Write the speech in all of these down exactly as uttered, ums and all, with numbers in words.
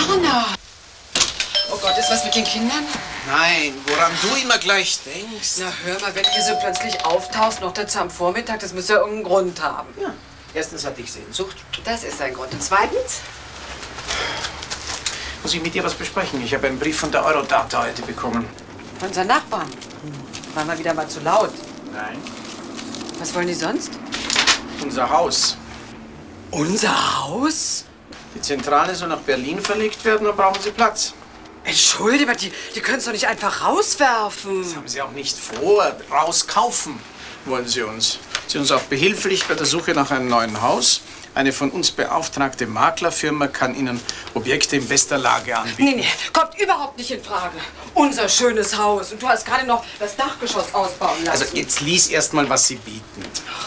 Werner! Oh Gott, ist was mit den Kindern? Nein, woran du immer gleich denkst. Na, hör mal, wenn du hier so plötzlich auftauchst, noch dazu am Vormittag, das muss ja irgendeinen Grund haben. Ja, erstens hatte ich Sehnsucht. Das ist ein Grund. Und zweitens? Muss ich mit dir was besprechen? Ich habe einen Brief von der Eurodata heute bekommen. Von unseren Nachbarn. Waren wir wieder mal zu laut? Nein. Was wollen die sonst? Unser Haus. Unser Haus? Die Zentrale soll nach Berlin verlegt werden, dann brauchen sie Platz. Entschuldige, aber die, die können es doch nicht einfach rauswerfen. Das haben sie auch nicht vor. Rauskaufen wollen sie uns. Sie uns auch behilflich bei der Suche nach einem neuen Haus. Eine von uns beauftragte Maklerfirma kann Ihnen Objekte in bester Lage anbieten. Nee, nee, kommt überhaupt nicht in Frage. Unser schönes Haus. Und du hast gerade noch das Dachgeschoss ausbauen lassen. Also jetzt lies erst mal, was sie bieten.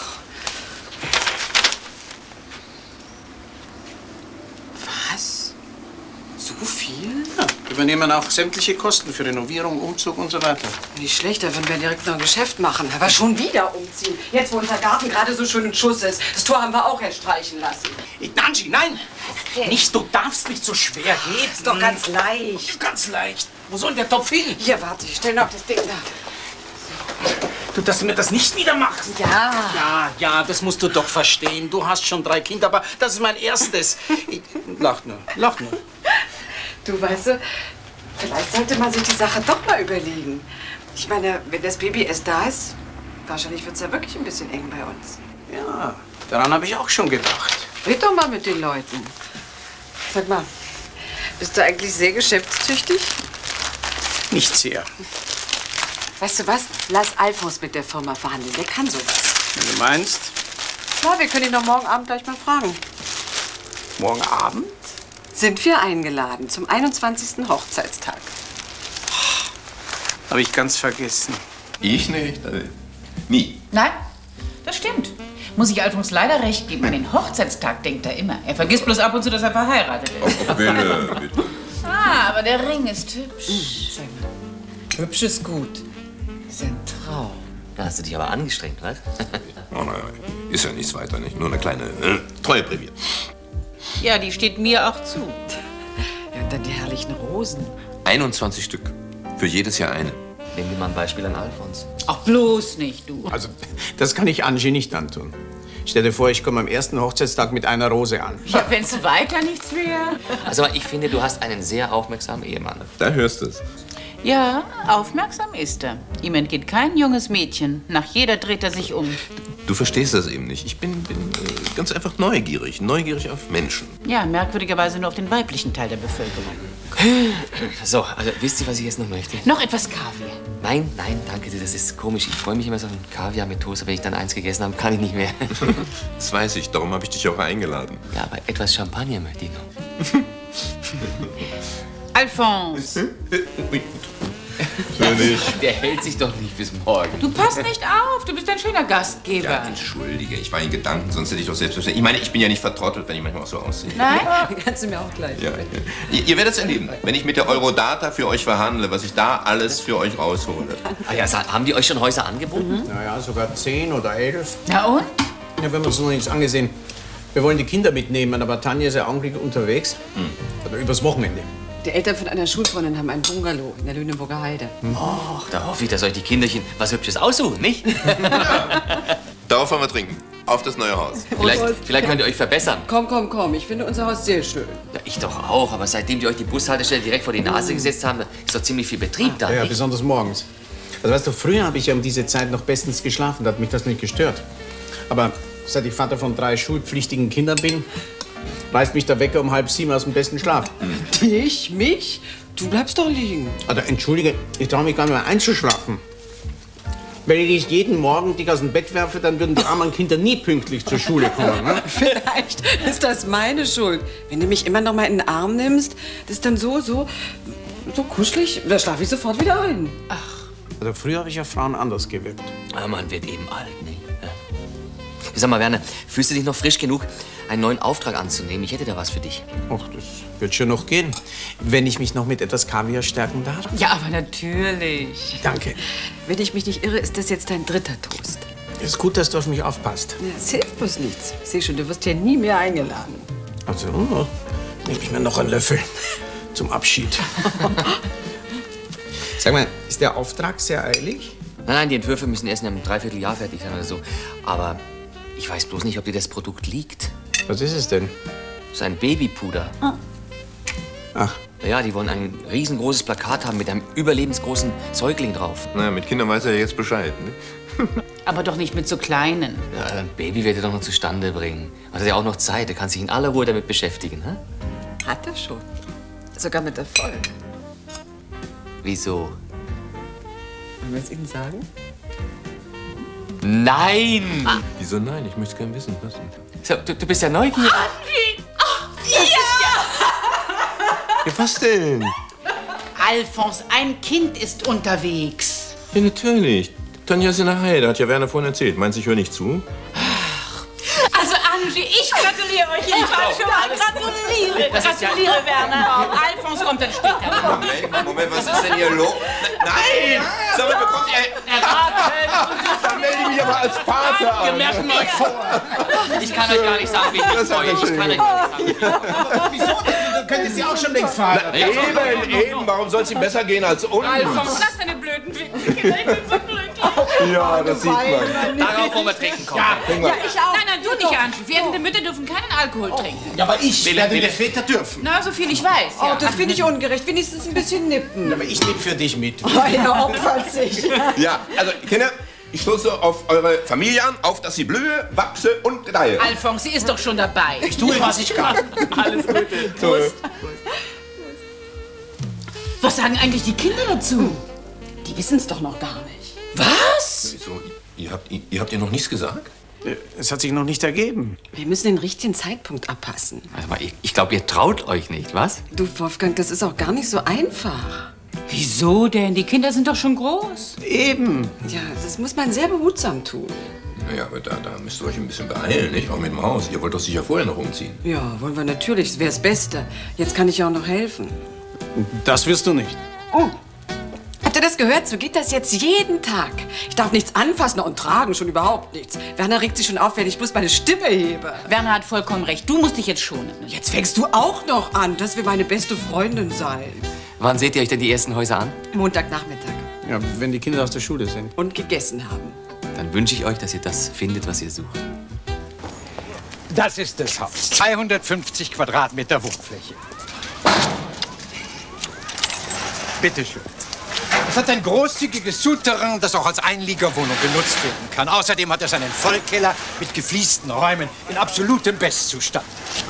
Was? So viel? Ja, übernehmen auch sämtliche Kosten für Renovierung, Umzug und so weiter. Nicht schlecht, da würden wir direkt noch ein Geschäft machen. Aber schon wieder umziehen. Jetzt, wo unser Garten gerade so schön in Schuss ist. Das Tor haben wir auch erst streichen lassen. Nancy, nein! Nicht, du darfst nicht so schwer heben. Ist doch ganz leicht. Ganz leicht. Wo soll der Topf hin? Hier, warte, ich stell noch das Ding da. Du, dass du mir das nicht wieder machst. Ja. Ja, ja, das musst du doch verstehen. Du hast schon drei Kinder, aber das ist mein erstes. Ich, lach nur, lach nur. Du, weißt du, vielleicht sollte man sich die Sache doch mal überlegen. Ich meine, wenn das Baby erst da ist, wahrscheinlich wird es ja wirklich ein bisschen eng bei uns. Ja, daran habe ich auch schon gedacht. Red doch mal mit den Leuten. Sag mal, bist du eigentlich sehr geschäftstüchtig? Nicht sehr. Weißt du was? Lass Alfons mit der Firma verhandeln. Der kann sowas. Wenn du meinst. Klar, wir können ihn doch morgen Abend gleich mal fragen. Morgen Abend? Sind wir eingeladen zum einundzwanzigsten Hochzeitstag. Habe ich ganz vergessen. Ich nicht. Also, nie. Nein, das stimmt. Muss ich Alfons leider recht geben. An den Hochzeitstag denkt er immer. Er vergisst bloß ab und zu, dass er verheiratet ist. Oh, bitte, bitte. Ah, aber der Ring ist hübsch. Mhm, sag mal. Hübsch ist gut. Ist ein Traum. Da hast du dich aber angestrengt, was? Oh nein, ist ja nichts weiter, nicht? Nur eine kleine äh, Treueprämie. Ja, die steht mir auch zu. Ja, und dann die herrlichen Rosen. einundzwanzig Stück. Für jedes Jahr eine. Nehmen wir mal ein Beispiel an Alfons. Ach, bloß nicht, du. Also, das kann ich Angie nicht antun. Stell dir vor, ich komme am ersten Hochzeitstag mit einer Rose an. Ja, wenn's weiter nichts wäre. Also, ich finde, du hast einen sehr aufmerksamen Ehemann. Da hörst du es. Ja, aufmerksam ist er. Ihm entgeht kein junges Mädchen. Nach jeder dreht er sich um. Du verstehst das eben nicht. Ich bin, bin äh, ganz einfach neugierig. Neugierig auf Menschen. Ja, merkwürdigerweise nur auf den weiblichen Teil der Bevölkerung. So, also wisst ihr, was ich jetzt noch möchte? Noch etwas Kaviar. Nein, nein, danke dir. Das ist komisch. Ich freue mich immer so auf Kaviar mit Toast. Wenn ich dann eins gegessen habe, kann ich nicht mehr. Das weiß ich. Darum habe ich dich auch eingeladen. Ja, aber etwas Champagner möchte ich noch. Alfons, Der hält sich doch nicht bis morgen. du passt nicht auf. Du bist ein schöner Gastgeber. Ja, entschuldige. Ich war in Gedanken, sonst hätte ich doch selbstverständlich. Ich meine, ich bin ja nicht vertrottelt, wenn ich manchmal auch so aussehe. Nein? Kannst du mir auch gleich. Ja, ja. Ihr, ihr werdet es erleben, wenn ich mit der Eurodata für euch verhandle, was ich da alles für euch raushole. Ah ja, sa- haben die euch schon Häuser angeboten? Naja, sogar zehn oder elf. Na und? Ja, wir haben uns noch nichts angesehen. Wir wollen die Kinder mitnehmen, aber Tanja ist ja augenblicklich unterwegs. Hm. Aber übers Wochenende. Die Eltern von einer Schulfreundin haben ein Bungalow in der Lüneburger Heide. Och, da hoffe ich, dass euch die Kinderchen was Hübsches aussuchen, nicht? Darauf wollen wir trinken. Auf das neue Haus. vielleicht, vielleicht könnt ihr euch verbessern. Komm, komm, komm. Ich finde unser Haus sehr schön. Ja, ich doch auch, aber seitdem die euch die Bushaltestelle direkt vor die Nase gesetzt haben, ist doch ziemlich viel Betrieb da, Ja, ja, nicht? besonders morgens. Also weißt du, früher habe ich ja um diese Zeit noch bestens geschlafen, da hat mich das nicht gestört. Aber seit ich Vater von drei schulpflichtigen Kindern bin, reißt mich der Wecker um halb sieben aus dem besten Schlaf. Ich? Mich? Du bleibst doch liegen. Also entschuldige, ich traue mich gar nicht mehr einzuschlafen. Wenn ich dich jeden Morgen dich aus dem Bett werfe, dann würden die armen Kinder nie pünktlich zur Schule kommen. Ne? Vielleicht ist das meine Schuld. Wenn du mich immer noch mal in den Arm nimmst, das ist dann so, so, so kuschelig, da schlafe ich sofort wieder ein. Also früher habe ich ja Frauen anders gewirkt. Aber man wird eben alt, nicht? Ja. Sag mal, Werner, fühlst du dich noch frisch genug, einen neuen Auftrag anzunehmen? Ich hätte da was für dich. Ach, das wird schon noch gehen, wenn ich mich noch mit etwas Kaviar stärken darf. Ja, aber natürlich. Danke. Wenn ich mich nicht irre, ist das jetzt dein dritter Toast. Es ist gut, dass du auf mich aufpasst. Ja, es hilft bloß nichts. Ich sehe schon, du wirst ja nie mehr eingeladen. Also, oh, nehme ich mir noch einen Löffel. zum Abschied. Sag mal, ist der Auftrag sehr eilig? Nein, nein, die Entwürfe müssen erst in einem Dreivierteljahr fertig sein oder so. Aber ich weiß bloß nicht, ob dir das Produkt liegt. Was ist es denn? Das ist ein Babypuder. Ah. Ach. Ja, die wollen ein riesengroßes Plakat haben mit einem überlebensgroßen Säugling drauf. Na, mit Kindern weiß er ja jetzt Bescheid, ne? Aber doch nicht mit so kleinen. Ja, ein Baby wird er doch noch zustande bringen. Hat er ja auch noch Zeit, er kann sich in aller Ruhe damit beschäftigen, hä? Hat er schon. Sogar mit Erfolg. Wieso? Wollen wir es Ihnen sagen? Nein! Ah. Wieso nein? Ich möchte es gerne wissen. Was denn? So, du, du bist ja neugierig. Ja, was denn? Alfons, ein Kind ist unterwegs. Ja, natürlich. Tanja ist in der Heide, hat ja Werner vorhin erzählt. Meinst du, ich höre nicht zu? Also, Angie, ich gratuliere euch. Ich wollte schon mal gratulieren. Gratuliere, Werner. Alfons kommt dann später. Moment, Moment, was ist denn hier los? Nein! Sag mal, bekommt ihr... Erraten. Dann melde ich mich aber als Pater an. Wir merken euch vor. Ich kann euch gar nicht sagen, wie ich mich freue. Ich kann euch gar nicht sagen. Wieso? Du könntest sie auch schon längst verheiratet. Eben, eben. Warum soll es ihm besser gehen als uns? Alfons, lass deine blöden Ficken. Ich bin so glücklich. Ja, das sieht man. Darauf wollen wir trinken kommen. Ja, ich auch. Nein, nein, du nicht, Angie. Werdende Mütter dürfen keinen Alkohol trinken. Ja, aber ich Wille, werde Wille. die Väter dürfen. Na, so viel ich weiß. Oh, Ja. das finde ich ungerecht. Wenigstens ein bisschen nippen. Aber ich nehme für dich mit. Oh, er opfert sich. Ja, also, Kinder, ich stoße auf eure Familie an, auf dass sie blühe, wachse und gedeihe. Alfons, sie ist doch schon dabei. Ich tue, was ich kann. Alles Gute. Prost. Was sagen eigentlich die Kinder dazu? Die wissen es doch noch gar nicht. Was? Wieso? Ihr habt, ihr, ihr habt ihr noch nichts gesagt? Es hat sich noch nicht ergeben. Wir müssen den richtigen Zeitpunkt abpassen. Also mal, ich, ich glaube, ihr traut euch nicht, was? Du, Wolfgang, das ist auch gar nicht so einfach. Wieso denn? Die Kinder sind doch schon groß. Eben. Ja, das muss man sehr behutsam tun. Naja, aber da, da müsst ihr euch ein bisschen beeilen, nicht? Auch mit dem Haus. Ihr wollt doch sicher vorher noch umziehen. Ja, wollen wir natürlich. Das wäre das Beste. Jetzt kann ich ja auch noch helfen. Das wirst du nicht. Oh. Habt ihr das gehört? So geht das jetzt jeden Tag. Ich darf nichts anfassen und tragen, schon überhaupt nichts. Werner regt sich schon auf, wenn ich bloß meine Stimme hebe. Werner hat vollkommen recht. Du musst dich jetzt schonen. Jetzt fängst du auch noch an. Das will meine beste Freundin sein. Wann seht ihr euch denn die ersten Häuser an? Montagnachmittag. Ja, wenn die Kinder aus der Schule sind. Und gegessen haben. Dann wünsche ich euch, dass ihr das findet, was ihr sucht. Das ist das Haus. zweihundertfünfzig Quadratmeter Wohnfläche. Bitte schön. Es hat ein großzügiges Souterrain, das auch als Einliegerwohnung genutzt werden kann. Außerdem hat es einen Vollkeller mit gefliesten Räumen in absolutem Bestzustand.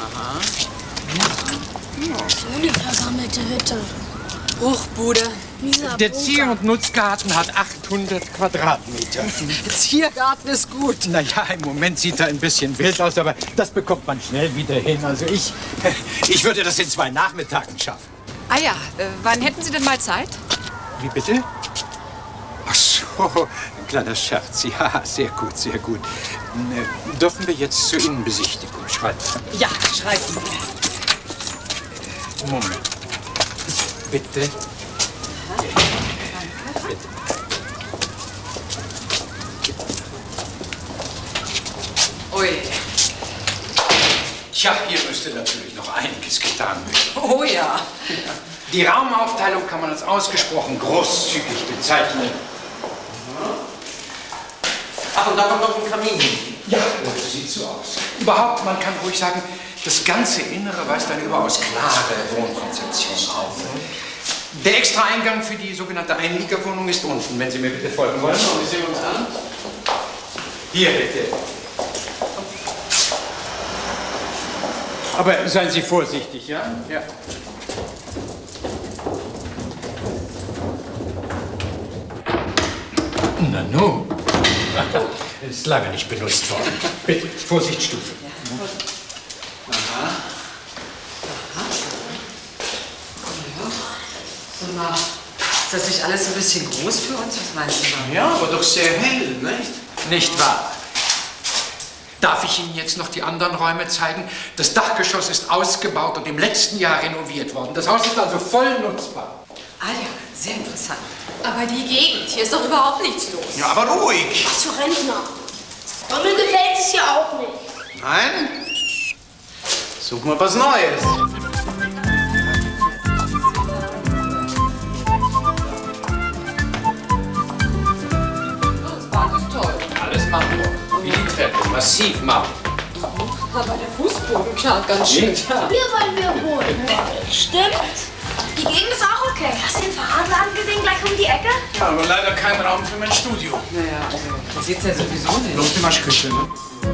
So eine versammelte Hütte. Bruchbude. Der Zier- und Nutzgarten hat achthundert Quadratmeter. Ziergarten ist gut. Na ja, im Moment sieht er ein bisschen wild aus, aber das bekommt man schnell wieder hin. Also ich, ich würde das in zwei Nachmittagen schaffen. Ah ja, äh, wann hätten Sie denn mal Zeit? Wie bitte? Ach so, ein kleiner Scherz. Ja, sehr gut, sehr gut. Äh, Dürfen wir jetzt zur Innenbesichtigung schreiten? Ja, schreiben wir. Moment. Bitte. Bitte. Ui. Tja, hier müsste natürlich noch einiges getan werden. Oh ja. Die Raumaufteilung kann man als ausgesprochen großzügig bezeichnen. Ach, und da kommt noch ein Kamin hin. Ja, das sieht so aus. Überhaupt, man kann ruhig sagen, das ganze Innere weist eine überaus klare Wohnkonzeption auf. Der Extra-Eingang für die sogenannte Einliegerwohnung ist unten, wenn Sie mir bitte folgen wollen. Und wir sehen uns an. Hier, bitte. Aber seien Sie vorsichtig, ja? Ja. Na nun. Ist lange nicht benutzt worden. Bitte, Vorsichtsstufe. Aha. Sag mal, ist das nicht alles ein bisschen groß für uns? Was meinst du? Ja, aber doch sehr hell, nicht? Nicht wahr? Darf ich Ihnen jetzt noch die anderen Räume zeigen? Das Dachgeschoss ist ausgebaut und im letzten Jahr renoviert worden. Das Haus ist also voll nutzbar. Ah ja, sehr interessant. Aber die Gegend, hier ist doch überhaupt nichts los. Ja, aber ruhig. Was für Rentner. Und mir gefällt es hier auch nicht. Nein? Such mal was Neues. massiv mau. Aber der Fußboden knarrt ganz schön. Hier wollen wir wohnen. Stimmt. Die Gegend ist auch okay. Hast du den Fahrradladen gesehen, gleich um die Ecke? Ja, aber leider kein Raum für mein Studio. Naja, also, das sieht's ja sowieso nicht. Bloß die Waschküche, ne?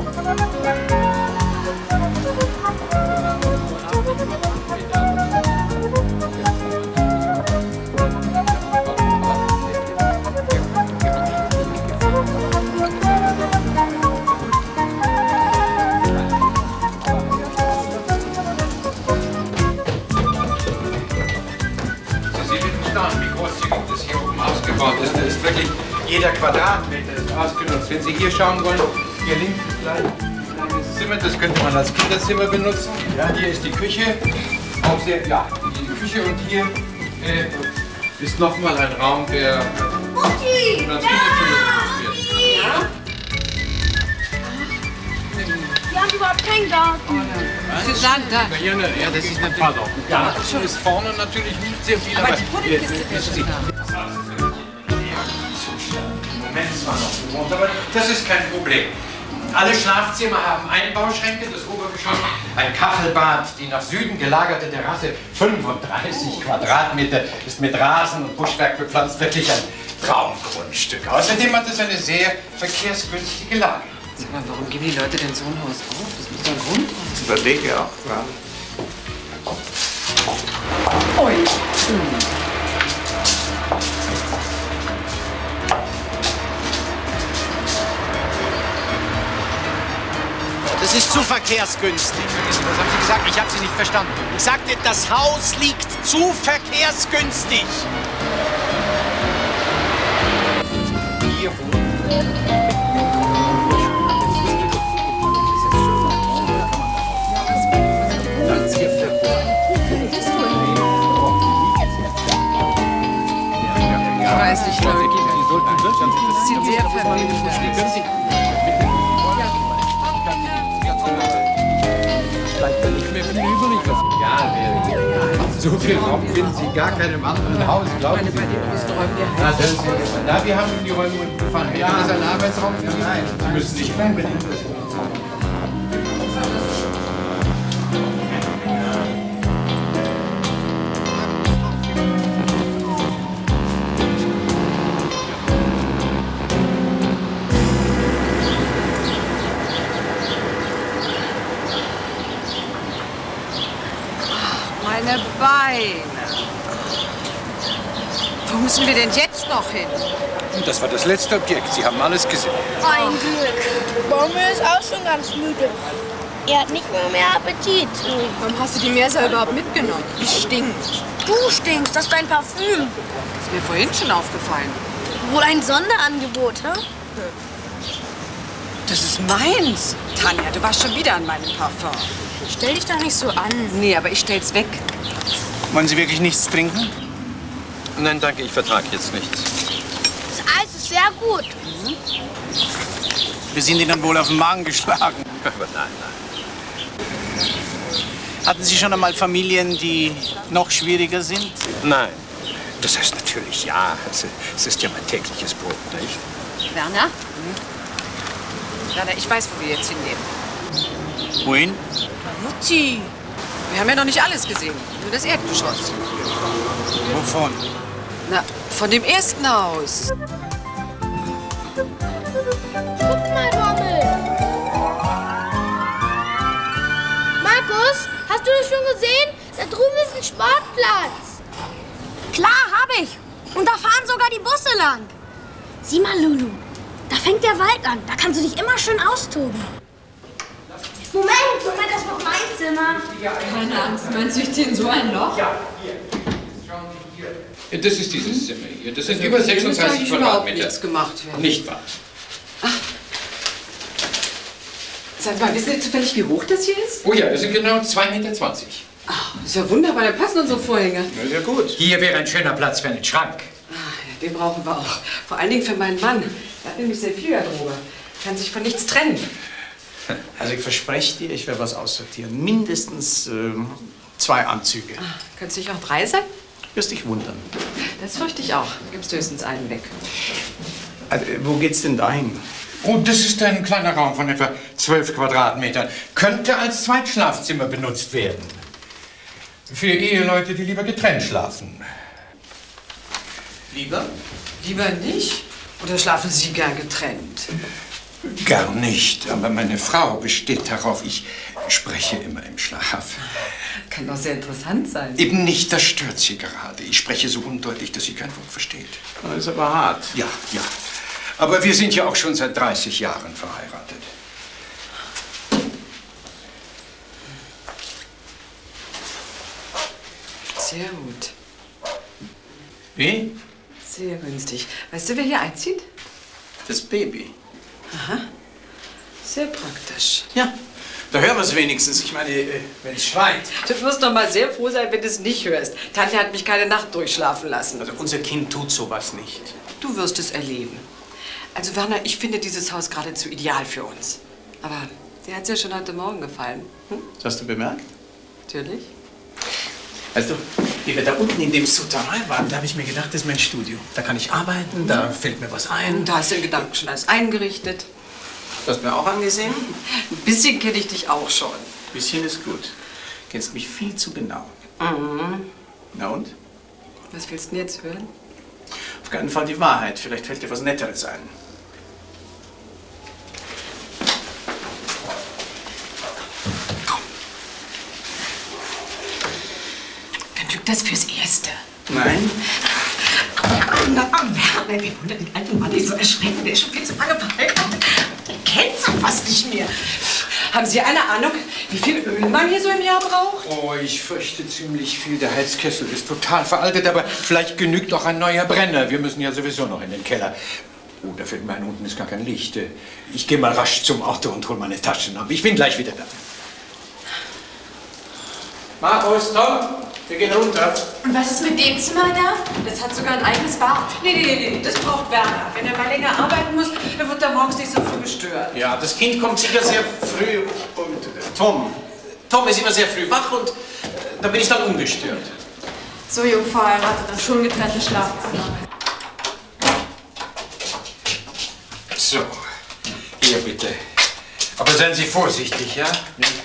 Das ist wirklich, jeder Quadratmeter ist ausgenutzt. Wenn Sie hier schauen wollen, hier links ist gleich ein kleines Zimmer, das könnte man als Kinderzimmer benutzen. Ja, hier ist die Küche, auch sehr, ja, die Küche und hier äh, ist nochmal ein Raum, der Mutti! als Kinderzimmer benutzt wird. Ja? Wir haben überhaupt keinen Garten. Susanne, da. Ja, das ist natürlich, pardon. Ja, das ist vorne natürlich nicht sehr viel, aber, Aber die Puddingkiste äh, wird schon da. Moment zwar noch bewohnt, aber das ist kein Problem. Alle Schlafzimmer haben Einbauschränke, das Obergeschoss, ein Kachelbad, die nach Süden gelagerte Terrasse, fünfunddreißig Quadratmeter, ist mit Rasen und Buschwerk bepflanzt, wirklich ein Traumgrundstück. Außerdem hat es eine sehr verkehrsgünstige Lage. Sag mal, warum geben die Leute denn so ein Haus auf? Das muss doch ein Grund haben. Das überlege ich auch gerade. Ui. Das ist zu verkehrsgünstig. Was haben Sie gesagt? Ich habe Sie nicht verstanden. Ich sagte, das Haus liegt zu verkehrsgünstig. Hier wohnen. Ich weiß nicht, Leute. Das sieht sehr verwirrend aus. So viel Raum finden Sie gar keinem anderen Haus, glauben Sie. Na, das ist, na, wir haben die Räume gefahren. Ja, das ist ein Arbeitsraum für Sie. Nein, Sie müssen nicht unbedingt das. Meine Beine. Wo müssen wir denn jetzt noch hin? Das war das letzte Objekt. Sie haben alles gesehen. Ein Glück. Baumel ist auch schon ganz müde. Er hat nicht mehr mehr Appetit. Warum hast du die Meersa überhaupt mitgenommen? Die stinkt. Du stinkst, das ist dein Parfüm. Ist mir vorhin schon aufgefallen. Wohl ein Sonderangebot, hä? Das ist meins. Tanja, du warst schon wieder an meinem Parfum. Stell dich doch nicht so an. Nee, aber ich stell's weg. Wollen Sie wirklich nichts trinken? Nein, danke, ich vertrage jetzt nichts. Das Eis ist sehr gut. Wir sind Ihnen wohl auf den Magen geschlagen. Aber nein, nein. Hatten Sie schon einmal Familien, die noch schwieriger sind? Nein. Das heißt natürlich ja. Es ist ja mein tägliches Brot, nicht? Werner? Hm? Werner, ich weiß, wo wir jetzt hingehen. Wohin? Mutti. Wir haben ja noch nicht alles gesehen. Nur das Erdgeschoss. Wovon? Na, von dem ersten Haus. Guck mal, Baumel. Markus, hast du das schon gesehen? Da drüben ist ein Sportplatz. Klar, hab ich. Und da fahren sogar die Busse lang. Sieh mal, Lulu. Da fängt der Wald an. Da kannst du dich immer schön austoben. Moment, Moment, das war mein Zimmer. Keine Angst, meinst du, ich ziehe in so ein Loch? Ja, hier. Schauen Sie hier. Das ist dieses Zimmer hier. Das sind über sechsunddreißig Quadratmeter. Nichts gemacht werden. Nicht wahr? Sag mal, wissen Sie zufällig, wie hoch das hier ist? Oh ja, das sind genau zwei Meter zwanzig. Ach, ist ja wunderbar, da passen unsere Vorhänge. Na, sehr gut. Hier wäre ein schöner Platz für einen Schrank. Ah, ja, den brauchen wir auch. Vor allen Dingen für meinen Mann. Der hat nämlich sehr viel Garderobe. Kann sich von nichts trennen. Also ich verspreche dir, ich werde was aussortieren. Mindestens ähm, zwei Anzüge. Ah, können es nicht auch drei sein? Wirst dich wundern. Das fürchte ich auch. Gibst höchstens einen weg. Also, wo geht's denn dahin? Oh, das ist ein kleiner Raum von etwa zwölf Quadratmetern. Könnte als Zweitschlafzimmer benutzt werden. Für Eheleute, die lieber getrennt schlafen. Lieber? Lieber nicht? Oder schlafen Sie gern getrennt? Gar nicht, aber meine Frau besteht darauf, ich spreche immer im Schlaf. Kann doch sehr interessant sein. Eben nicht, das stört sie gerade. Ich spreche so undeutlich, dass sie kein Wort versteht. Das ist aber hart. Ja, ja. Aber wir sind ja auch schon seit dreißig Jahren verheiratet. Sehr gut. Wie? Sehr günstig. Weißt du, wer hier einzieht? Das Baby. Aha. Sehr praktisch. Ja, da hören wir es wenigstens. Ich meine, äh, wenn es schreit. Du wirst doch mal sehr froh sein, wenn du es nicht hörst. Tante hat mich keine Nacht durchschlafen lassen. Also unser Kind tut sowas nicht. Du wirst es erleben. Also Werner, ich finde dieses Haus geradezu ideal für uns. Aber dir hat es ja schon heute Morgen gefallen. Hm? Das hast du bemerkt? Natürlich. Weißt du, wie wir da unten in dem Souterrain waren, da habe ich mir gedacht, das ist mein Studio. Da kann ich arbeiten, da fällt mir was ein. Und da hast du in Gedanken schon alles eingerichtet. Du hast mir auch angesehen? Ein bisschen kenne ich dich auch schon. Ein bisschen ist gut. Du kennst mich viel zu genau. Mhm. Na und? Was willst du denn jetzt hören? Auf keinen Fall die Wahrheit. Vielleicht fällt dir was Netteres ein. Genügt das fürs Erste? Nein? Na, Werner, wie wundert den alten Mann nicht so erschrecken? Der ist schon viel zu lange verheiratet. Der kennt sowas nicht mehr. Haben Sie eine Ahnung, wie viel Öl man hier so im Jahr braucht? Oh, ich fürchte ziemlich viel. Der Heizkessel ist total veraltet, aber vielleicht genügt auch ein neuer Brenner. Wir müssen ja sowieso noch in den Keller. Oh, da fällt mir ein, unten ist gar kein Licht. Ich gehe mal rasch zum Auto und hole meine Taschen ab. Ich bin gleich wieder da. Markus, Tom, wir gehen runter. Und was ist mit dem Zimmer da? Das hat sogar ein eigenes Bad. Nee, nee, nee, nee, das braucht Werner. Wenn er mal länger arbeiten muss, dann wird er morgens nicht so früh gestört. Ja, das Kind kommt sicher sehr früh und äh, Tom, Tom ist immer sehr früh wach und äh, da bin ich dann ungestört. So jung verheiratet und schon getrennte Schlafzimmer. So, hier bitte. Aber seien Sie vorsichtig, ja?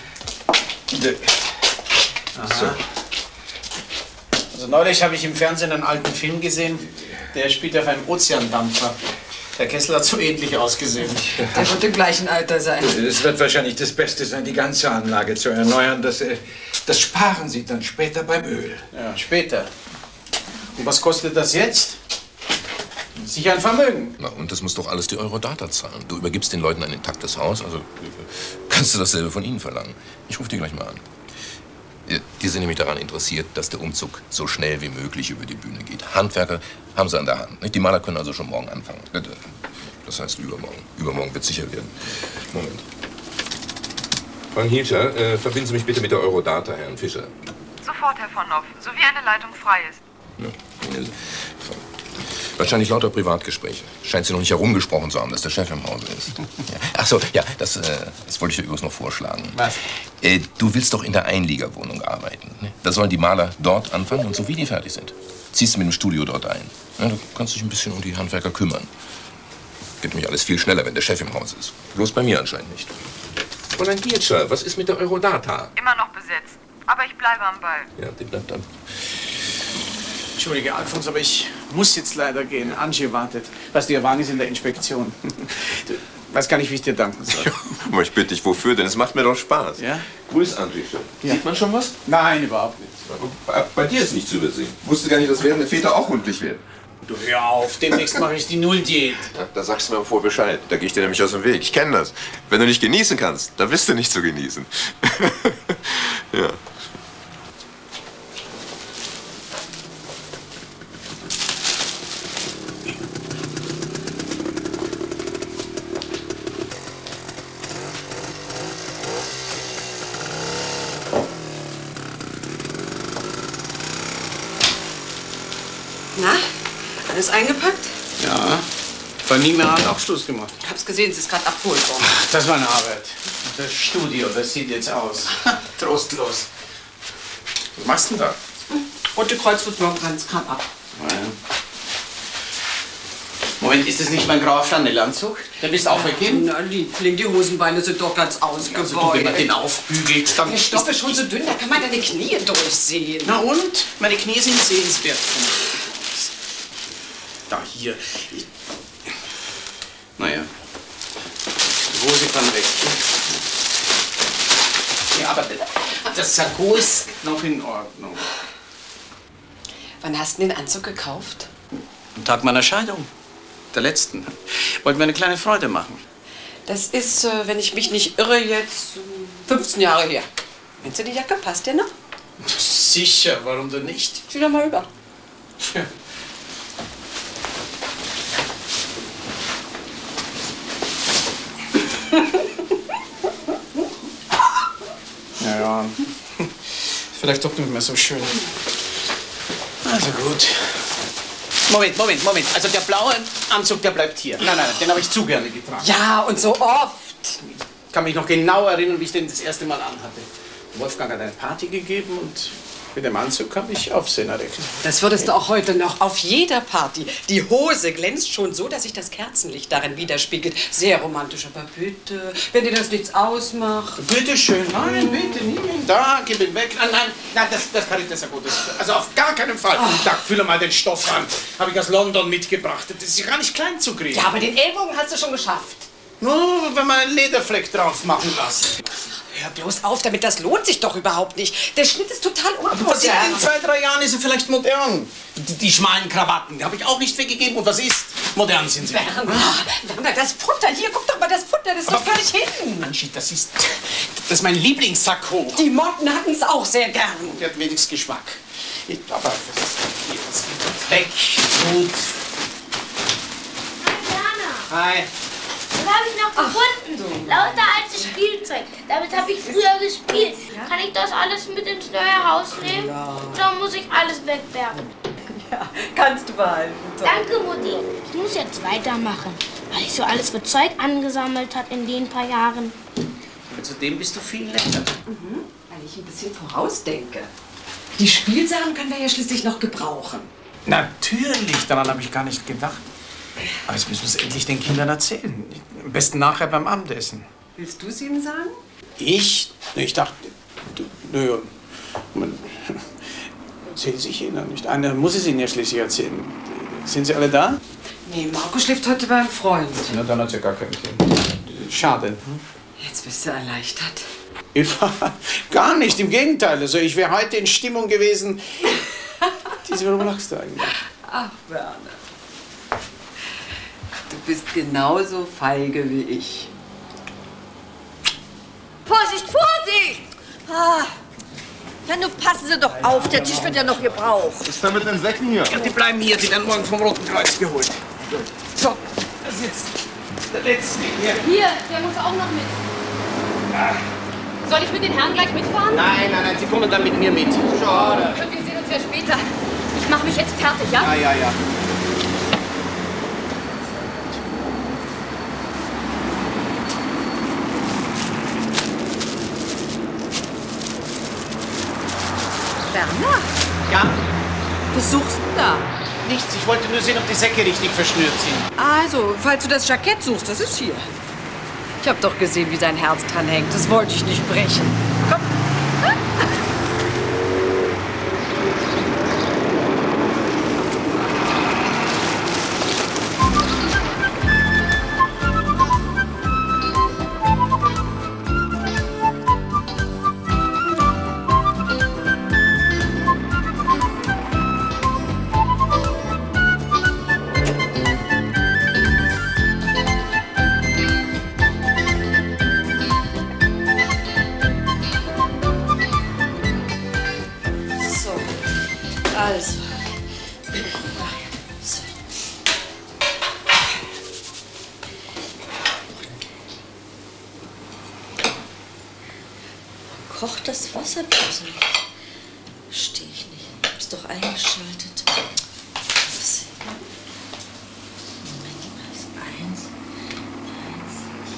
So. Also neulich habe ich im Fernsehen einen alten Film gesehen, der spielt auf einem Ozeandampfer. Der Kessel hat so ähnlich ausgesehen. Der wird im gleichen Alter sein. Es wird wahrscheinlich das Beste sein, die ganze Anlage zu erneuern. Das, äh, das sparen Sie dann später beim Öl. Ja, später. Und was kostet das jetzt? Sicher ein Vermögen. Na, und das muss doch alles die Eurodata zahlen. Du übergibst den Leuten ein intaktes Haus, also kannst du dasselbe von ihnen verlangen. Ich rufe die gleich mal an. Die sind nämlich daran interessiert, dass der Umzug so schnell wie möglich über die Bühne geht. Handwerker haben sie an der Hand. Nicht? Die Maler können also schon morgen anfangen. Das heißt übermorgen. Übermorgen wird sicher werden. Moment. Frank Hielscher, äh, verbinden Sie mich bitte mit der Eurodata, Herrn Fischer. Sofort, Herr von Noff. So wie eine Leitung frei ist. Ja. Wahrscheinlich lauter Privatgespräche. Scheint sie noch nicht herumgesprochen zu haben, dass der Chef im Hause ist. Ja. Ach so, ja, das, äh, das wollte ich dir übrigens noch vorschlagen. Was? Äh, du willst doch in der Einliegerwohnung arbeiten. Ne? Da sollen die Maler dort anfangen und so wie die fertig sind, ziehst du mit dem Studio dort ein. Ja, du kannst dich ein bisschen um die Handwerker kümmern. Geht nämlich alles viel schneller, wenn der Chef im Haus ist. Bloß bei mir anscheinend nicht. Fräulein Giertscher, was ist mit der Eurodata? Immer noch besetzt. Aber ich bleibe am Ball. Ja, die bleibt dann. Entschuldige, Alfons, aber ich muss jetzt leider gehen. Angie wartet. Weißt du, ihr Wagen ist in der Inspektion. Du weißt gar nicht, wie ich dir danken soll. Ja, aber ich bitte dich, wofür denn? Es macht mir doch Spaß. Ja? Grüß, Angie. Ja. Sieht man schon was? Nein, überhaupt nicht. Bei, bei dir ist nicht zu übersehen. Wusste gar nicht, dass werdende Väter auch rundlich werden. Du hör auf, demnächst mache ich die Null-Diät. Ja, da sagst du mir vor Bescheid. Da gehe ich dir nämlich aus dem Weg. Ich kenne das. Wenn du nicht genießen kannst, dann bist du nicht zu genießen. Ja. Na, alles eingepackt? Ja. Bei Nina hat auch Schluss gemacht. Ich hab's gesehen, sie ist gerade abgeholt worden. Ach, das war eine Arbeit. Das Studio, das sieht jetzt aus. Trostlos. Was machst du denn da? Rote Kreuz wird morgen ganz knapp ab. Ja. Moment, ist das nicht mein grauer Flanellanzug? Den willst du auch weggeben? Na, Liebling, die Hosenbeine sind doch ganz ausgebeult. Also, wenn man den aufbügelt, dann... Der Stoff ist schon so dünn, da kann man deine Knie durchsehen. Na und? Meine Knie sind sehenswert. Da, hier. Naja. Die Hose kann weg. Ja, aber das Sakko ist noch in Ordnung. Wann hast du den Anzug gekauft? Am Tag meiner Scheidung. Der letzten. Wollten mir eine kleine Freude machen. Das ist, äh, wenn ich mich nicht irre, jetzt fünfzehn Jahre her. Meinst du, die Jacke passt dir noch? Sicher, warum denn nicht? Zieh doch mal über. Ja. Ja, ja. Vielleicht doch nicht mehr so schön. Also gut. Moment, Moment, Moment. Also der blaue Anzug, der bleibt hier. Nein, nein, den habe ich zu gerne getragen. Ja, und so oft. Ich kann mich noch genau erinnern, wie ich den das erste Mal anhatte. Wolfgang hat eine Party gegeben und mit dem Anzug habe ich Aufsehen erregt. Das würdest du auch heute noch auf jeder Party. Die Hose glänzt schon so, dass sich das Kerzenlicht darin widerspiegelt. Sehr romantisch, aber bitte, wenn dir das nichts ausmacht. Bitte schön. Nein, bitte, nimm ihn da, gib ihn weg. Nein, nein, nein, das, das kann ich, das ist ja gut. Das, also auf gar keinen Fall. Oh. Da, fühle mal den Stoff an. Habe ich aus London mitgebracht. Das ist ja gar nicht klein zu kriegen. Ja, aber den Ellbogen hast du schon geschafft. Nur, wenn man einen Lederfleck drauf machen lässt. Hör bloß auf damit, das lohnt sich doch überhaupt nicht. Der Schnitt ist total Aber was unmodern. in zwei, drei Jahren ist er vielleicht modern. Die, die schmalen Krawatten, die habe ich auch nicht weggegeben. Und was ist? Modern sind sie. Werner, Werner, das Futter, hier, guck doch mal, das Futter, das ist doch völlig hin. Manchi, das ist, das ist mein Lieblingssakko. Die Motten hatten es auch sehr gern. Der hat wenigstens Geschmack. Ich, aber das, hier, das geht weg. Gut. Werner, Hi. das habe ich noch gefunden. Lauter altes Spielzeug. Damit habe ich früher gespielt. Kann ich das alles mit ins neue Haus nehmen? Ja. Oder muss ich alles wegwerfen? Ja, kannst du behalten. Danke, Mutti. Ich muss jetzt weitermachen, weil ich so alles für Zeug angesammelt habe in den paar Jahren. Zudem bist du viel netter. Mhm, weil ich ein bisschen vorausdenke. Die Spielsachen können wir ja schließlich noch gebrauchen. Natürlich, daran habe ich gar nicht gedacht. Aber jetzt müssen wir es endlich den Kindern erzählen. Am besten nachher beim Abendessen. Willst du es ihnen sagen? Ich? Ich dachte, du, nö, man, erzählen Sie sich Ihnen nicht. Einer muss es Ihnen ja schließlich erzählen. Sind Sie alle da? Nee, Marco schläft heute beim Freund. Na, dann hat ja gar keinen Sinn. Schade. Hm? Jetzt bist du erleichtert. Ja, gar nicht, im Gegenteil. Also ich wäre heute in Stimmung gewesen. Diese, warum lachst du eigentlich? Ach, Werner. Du bist genauso feige wie ich. Vorsicht, Vorsicht! Ah. Ja, nun passen Sie doch auf, der Tisch wird ja noch gebraucht. Was ist denn mit den Säcken hier? Ja, die bleiben hier, die werden morgen vom Roten Kreuz geholt. So, das ist jetzt der letzte hier. Hier, der muss auch noch mit. Soll ich mit den Herren gleich mitfahren? Nein, nein, nein, Sie kommen dann mit mir mit. Schade. Und wir sehen uns ja später. Ich mache mich jetzt fertig, ja? Ja, ja, ja. Werner, Ja, was suchst du da? nichts. Ich wollte nur sehen, ob die Säcke richtig verschnürt sind. Also, falls du das Jackett suchst, das ist hier. Ich hab doch gesehen, wie dein Herz dran hängt. Das wollte ich nicht brechen. Komm. Also. So. Kocht das Wasser bloß nicht? Verstehe ich nicht. Ich hab's doch eingeschaltet. Was? Moment, was? Eins. Eins.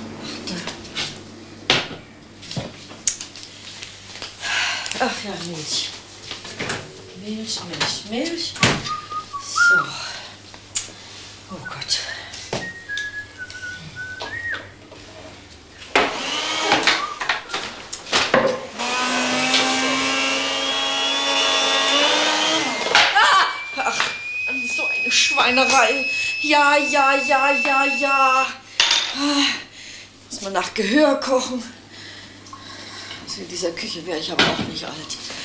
Ach da. Ach ja, Milch. Milch, Milch, Milch. So. Oh Gott. Schweinerei. Ja, ja, ja, ja, ja. Muss man nach Gehör kochen. Also in dieser Küche wäre ich aber auch nicht alt.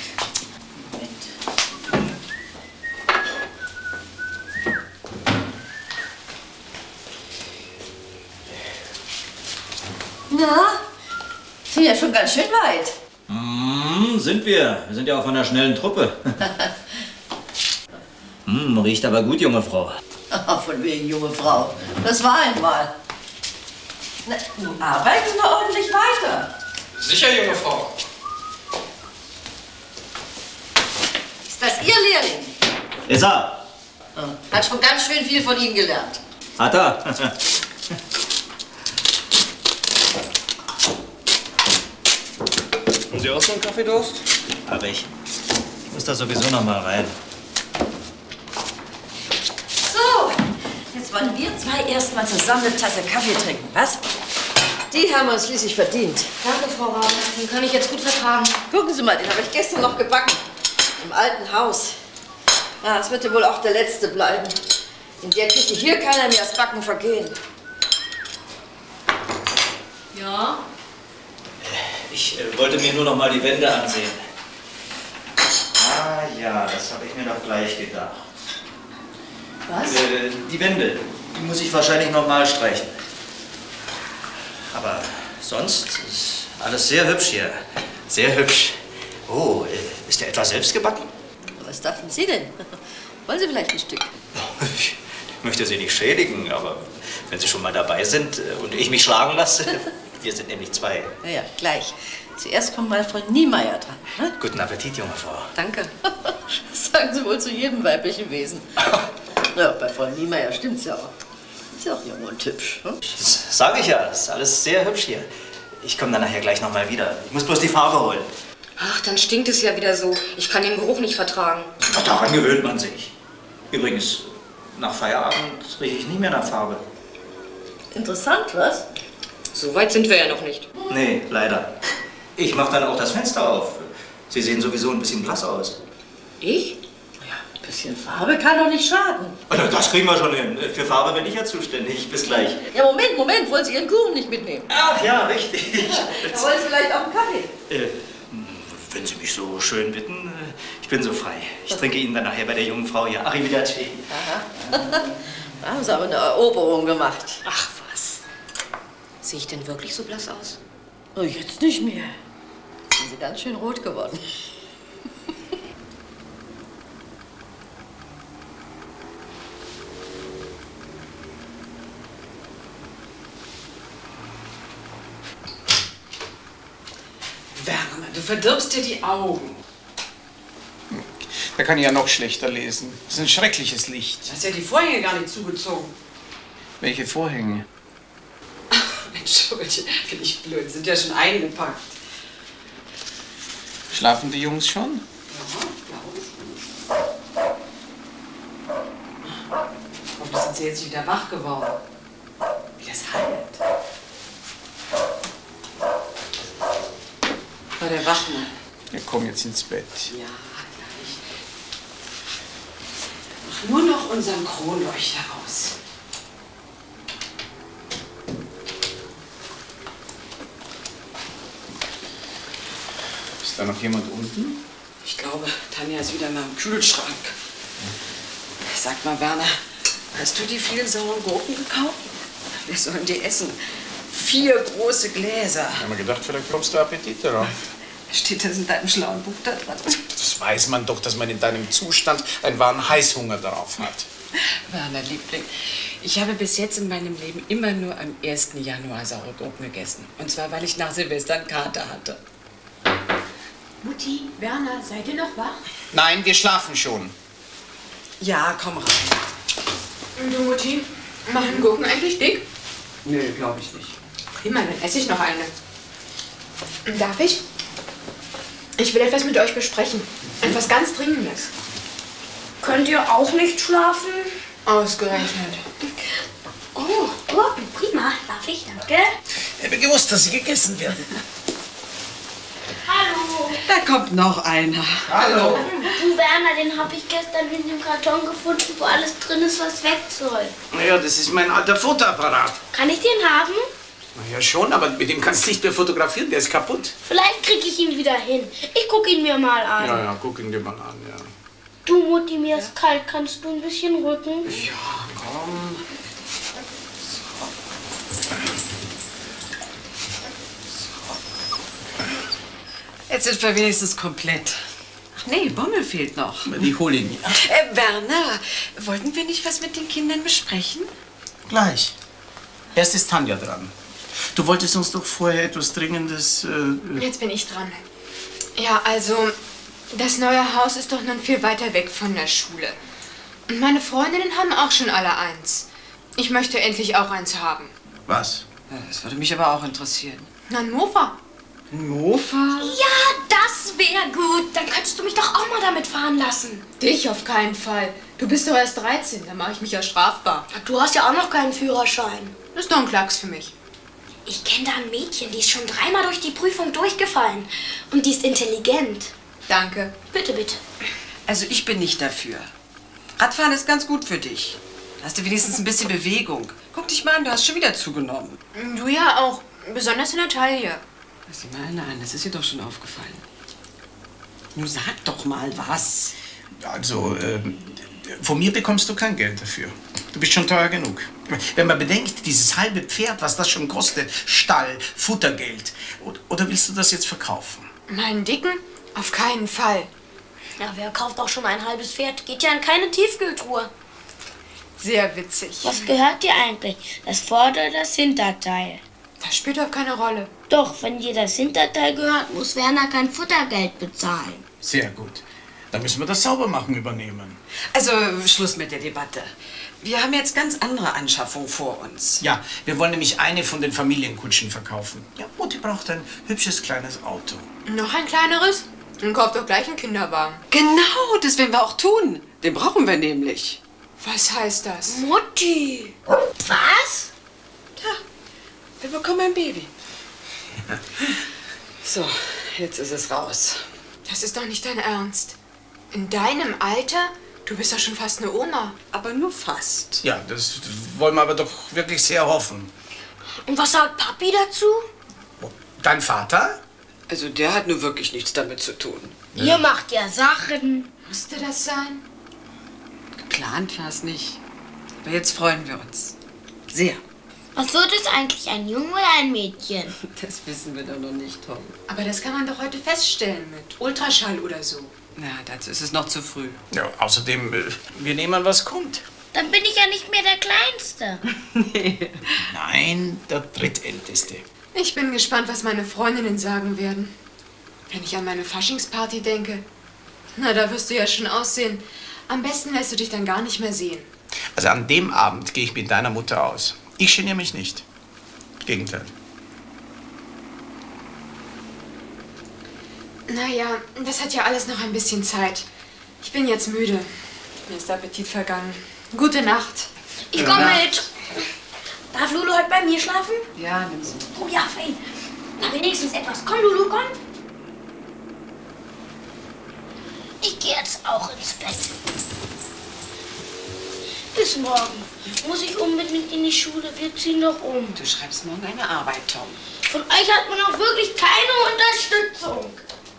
Na, sind ja schon ganz schön weit. Mm, sind wir. Wir sind ja auch von einer schnellen Truppe. mm, riecht aber gut, junge Frau. Von wegen junge Frau. Das war einmal. Na, nun arbeiten Sie noch ordentlich weiter. Sicher, junge Frau. Ist das Ihr Lehrling? Ist er. Hat schon ganz schön viel von Ihnen gelernt. Hat er. Haben Sie auch so einen Kaffeedurst? Hab ich. Ich muss da sowieso noch mal rein. So, jetzt wollen wir zwei erstmal zusammen eine Tasse Kaffee trinken, was? Die haben wir schließlich verdient. Danke, Frau Rabe. Den kann ich jetzt gut vertragen. Gucken Sie mal, den habe ich gestern noch gebacken. Im alten Haus. Ja, das wird ja wohl auch der letzte bleiben. In der Küche hier kann er mir das Backen vergehen. Ja? Ich äh, wollte mir nur noch mal die Wände ansehen. Ah ja, das habe ich mir doch gleich gedacht. Was? Äh, die Wände, die muss ich wahrscheinlich noch mal streichen. Aber sonst ist alles sehr hübsch hier. Sehr hübsch. Oh, äh, ist der etwa selbst gebacken? Was dachten Sie denn? Wollen Sie vielleicht ein Stück? Ich möchte Sie nicht schädigen, aber wenn Sie schon mal dabei sind äh, und ich mich schlagen lasse, wir sind nämlich zwei. Ja, ja, gleich. Zuerst kommt mal Frau Niemeyer dran. Ne? Guten Appetit, junge Frau. Danke. Das sagen Sie wohl zu jedem weiblichen Wesen. Ja, bei Frau Niemeyer stimmt's ja auch. Ist ja auch jung und hübsch. Hm? Das sage ich ja, ist alles sehr hübsch hier. Ich komme dann nachher gleich noch mal wieder. Ich muss bloß die Farbe holen. Ach, dann stinkt es ja wieder so. Ich kann den Geruch nicht vertragen. Ach, daran gewöhnt man sich. Übrigens, nach Feierabend rieche ich nicht mehr nach Farbe. Interessant, was? So weit sind wir ja noch nicht. Nee, leider. Ich mache dann auch das Fenster auf. Sie sehen sowieso ein bisschen blass aus. Ich? Ja, ein bisschen Farbe kann doch nicht schaden. Das kriegen wir schon hin. Für Farbe bin ich ja zuständig. Bis gleich. Ja, Moment, Moment. Wollen Sie Ihren Kuchen nicht mitnehmen? Ach ja, richtig. Da wollen Sie vielleicht auch einen Kaffee? Äh, wenn Sie mich so schön bitten, ich bin so frei. Ich trinke Ihnen dann nachher bei der jungen Frau hier. Arrivederci. Aha. Da haben Sie aber eine Eroberung gemacht. Ach was. Sehe ich denn wirklich so blass aus? Oh, jetzt nicht mehr. Sind Sie ganz schön rot geworden. Werner, du verdirbst dir die Augen. Da kann ich ja noch schlechter lesen. Das ist ein schreckliches Licht. Du hast ja die Vorhänge gar nicht zugezogen. Welche Vorhänge? Entschuldige, bin ich blöd. Sind ja schon eingepackt. Schlafen die Jungs schon? Ja, glaube ich. Hoffentlich sind sie jetzt wieder wach geworden. Wie das halt. War der Wachmann? Wir kommen jetzt ins Bett. Ja, gleich. Mach nur noch unseren Kronleuchter aus. Ist da noch jemand unten? Ich glaube, Tanja ist wieder mal im Kühlschrank. Sag mal, Werner, hast du die vielen sauren Gurken gekauft? Wir sollen die essen. Vier große Gläser. Ich habe mir gedacht, vielleicht kommst du Appetit darauf. Steht das in deinem schlauen Buch da dran? Das weiß man doch, dass man in deinem Zustand einen wahren Heißhunger darauf hat. Werner, Liebling, ich habe bis jetzt in meinem Leben immer nur am ersten Januar saure Gurken gegessen. Und zwar, weil ich nach Silvester einen Kater hatte. Mutti, Werner, seid ihr noch wach? Nein, wir schlafen schon. Ja, komm rein. Und du, Mutti, machen Gurken eigentlich dick? Nö, glaube ich nicht. Prima, dann esse ich noch eine. Darf ich? Ich will etwas mit euch besprechen. Etwas ganz Dringendes. Könnt ihr auch nicht schlafen? Ausgerechnet. Oh, Gurken, prima. Darf ich? Danke. Ich habe gewusst, dass sie gegessen werden. Hallo. Da kommt noch einer. Hallo. Du, Werner, den habe ich gestern in dem Karton gefunden, wo alles drin ist, was weg soll. Ja, das ist mein alter Fotoapparat. Kann ich den haben? Na ja, schon, aber mit dem kannst du nicht mehr fotografieren, der ist kaputt. Vielleicht kriege ich ihn wieder hin. Ich gucke ihn mir mal an. Ja, ja, guck ihn dir mal an, ja. Du, Mutti, mir ist kalt. Kannst du ein bisschen rücken? Ja, komm. Jetzt sind wir wenigstens komplett. Ach nee, Bommel fehlt noch. Die hole ich mir. Äh, Werner, wollten wir nicht was mit den Kindern besprechen? Gleich. Erst ist Tanja dran. Du wolltest uns doch vorher etwas Dringendes... Äh Jetzt bin ich dran. Ja, also, das neue Haus ist doch nun viel weiter weg von der Schule. Und meine Freundinnen haben auch schon alle eins. Ich möchte endlich auch eins haben. Was? Ja, das würde mich aber auch interessieren. Na, ein Mofa. Ein Mofa? Ja, das wäre gut. Dann könntest du mich doch auch mal damit fahren lassen. Dich auf keinen Fall. Du bist doch erst dreizehn, da mache ich mich ja strafbar. Du hast ja auch noch keinen Führerschein. Das ist doch ein Klacks für mich. Ich kenne da ein Mädchen, die ist schon dreimal durch die Prüfung durchgefallen. Und die ist intelligent. Danke. Bitte, bitte. Also ich bin nicht dafür. Radfahren ist ganz gut für dich. Da hast du wenigstens ein bisschen Bewegung. Guck dich mal an, du hast schon wieder zugenommen. Du ja auch, besonders in der Taille. Sieh mal an, das ist dir doch schon aufgefallen. Nun sag doch mal was. Also, ähm, von mir bekommst du kein Geld dafür. Du bist schon teuer genug. Wenn man bedenkt, dieses halbe Pferd, was das schon kostet, Stall, Futtergeld. Oder willst du das jetzt verkaufen? Meinen Dicken? Auf keinen Fall. Ja, wer kauft auch schon ein halbes Pferd? Geht ja in keine Tiefkühltruhe. Sehr witzig. Was gehört dir eigentlich? Das Vorder- oder das Hinterteil? Das spielt doch keine Rolle. Doch, wenn dir das Hinterteil gehört, muss Werner kein Futtergeld bezahlen. Sehr gut. Dann müssen wir das Saubermachen übernehmen. Also, Schluss mit der Debatte. Wir haben jetzt ganz andere Anschaffungen vor uns. Ja, wir wollen nämlich eine von den Familienkutschen verkaufen. Ja, Mutti braucht ein hübsches kleines Auto. Noch ein kleineres? Dann kauft doch gleich einen Kinderwagen. Genau, das werden wir auch tun. Den brauchen wir nämlich. Was heißt das? Mutti! Was? Tja, wir bekommen ein Baby. So, jetzt ist es raus. Das ist doch nicht dein Ernst. In deinem Alter? Du bist doch schon fast eine Oma. Aber nur fast. Ja, das wollen wir aber doch wirklich sehr hoffen. Und was sagt Papi dazu? Dein Vater? Also der hat nur wirklich nichts damit zu tun. Ja. Ihr macht ja Sachen. Musste das sein? Geplant war es nicht. Aber jetzt freuen wir uns. Sehr. Was wird es eigentlich, ein Junge oder ein Mädchen? Das wissen wir doch noch nicht, Tom. Aber das kann man doch heute feststellen mit Ultraschall oder so. Na, dazu ist es noch zu früh. Ja, außerdem, äh, wir nehmen, was kommt. Dann bin ich ja nicht mehr der Kleinste. Nee. Nein, der Drittälteste. Ich bin gespannt, was meine Freundinnen sagen werden. Wenn ich an meine Faschingsparty denke, na, da wirst du ja schon aussehen. Am besten lässt du dich dann gar nicht mehr sehen. Also an dem Abend gehe ich mit deiner Mutter aus. Ich geniere mich nicht. Gegenteil. Naja, das hat ja alles noch ein bisschen Zeit. Ich bin jetzt müde. Mir ist der Appetit vergangen. Gute Nacht. Ich komme mit. Darf Lulu heute bei mir schlafen? Ja, nimm sie. Oh ja, fein. Na, wenigstens etwas. Komm, Lulu, komm. Ich gehe jetzt auch ins Bett. Bis morgen. Muss ich unbedingt in die Schule? Wir ziehen doch um. Du schreibst morgen eine Arbeit, Tom. Von euch hat man auch wirklich keine Unterstützung.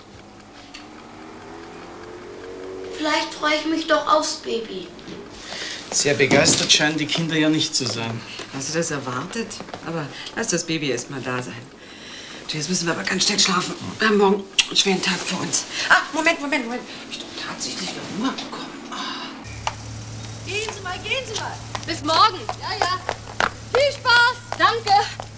Vielleicht freue ich mich doch aufs Baby. Sehr begeistert scheinen die Kinder ja nicht zu sein. Hast du das erwartet? Aber lass das Baby erst mal da sein. Du, jetzt müssen wir aber ganz schnell schlafen. Wir haben morgen einen schweren Tag vor uns. Ah, Moment, Moment, Moment. Hab ich doch tatsächlich wieder Hunger bekommen. Ah. Gehen Sie mal, gehen Sie mal. Bis morgen. Ja, ja. Viel Spaß. Danke.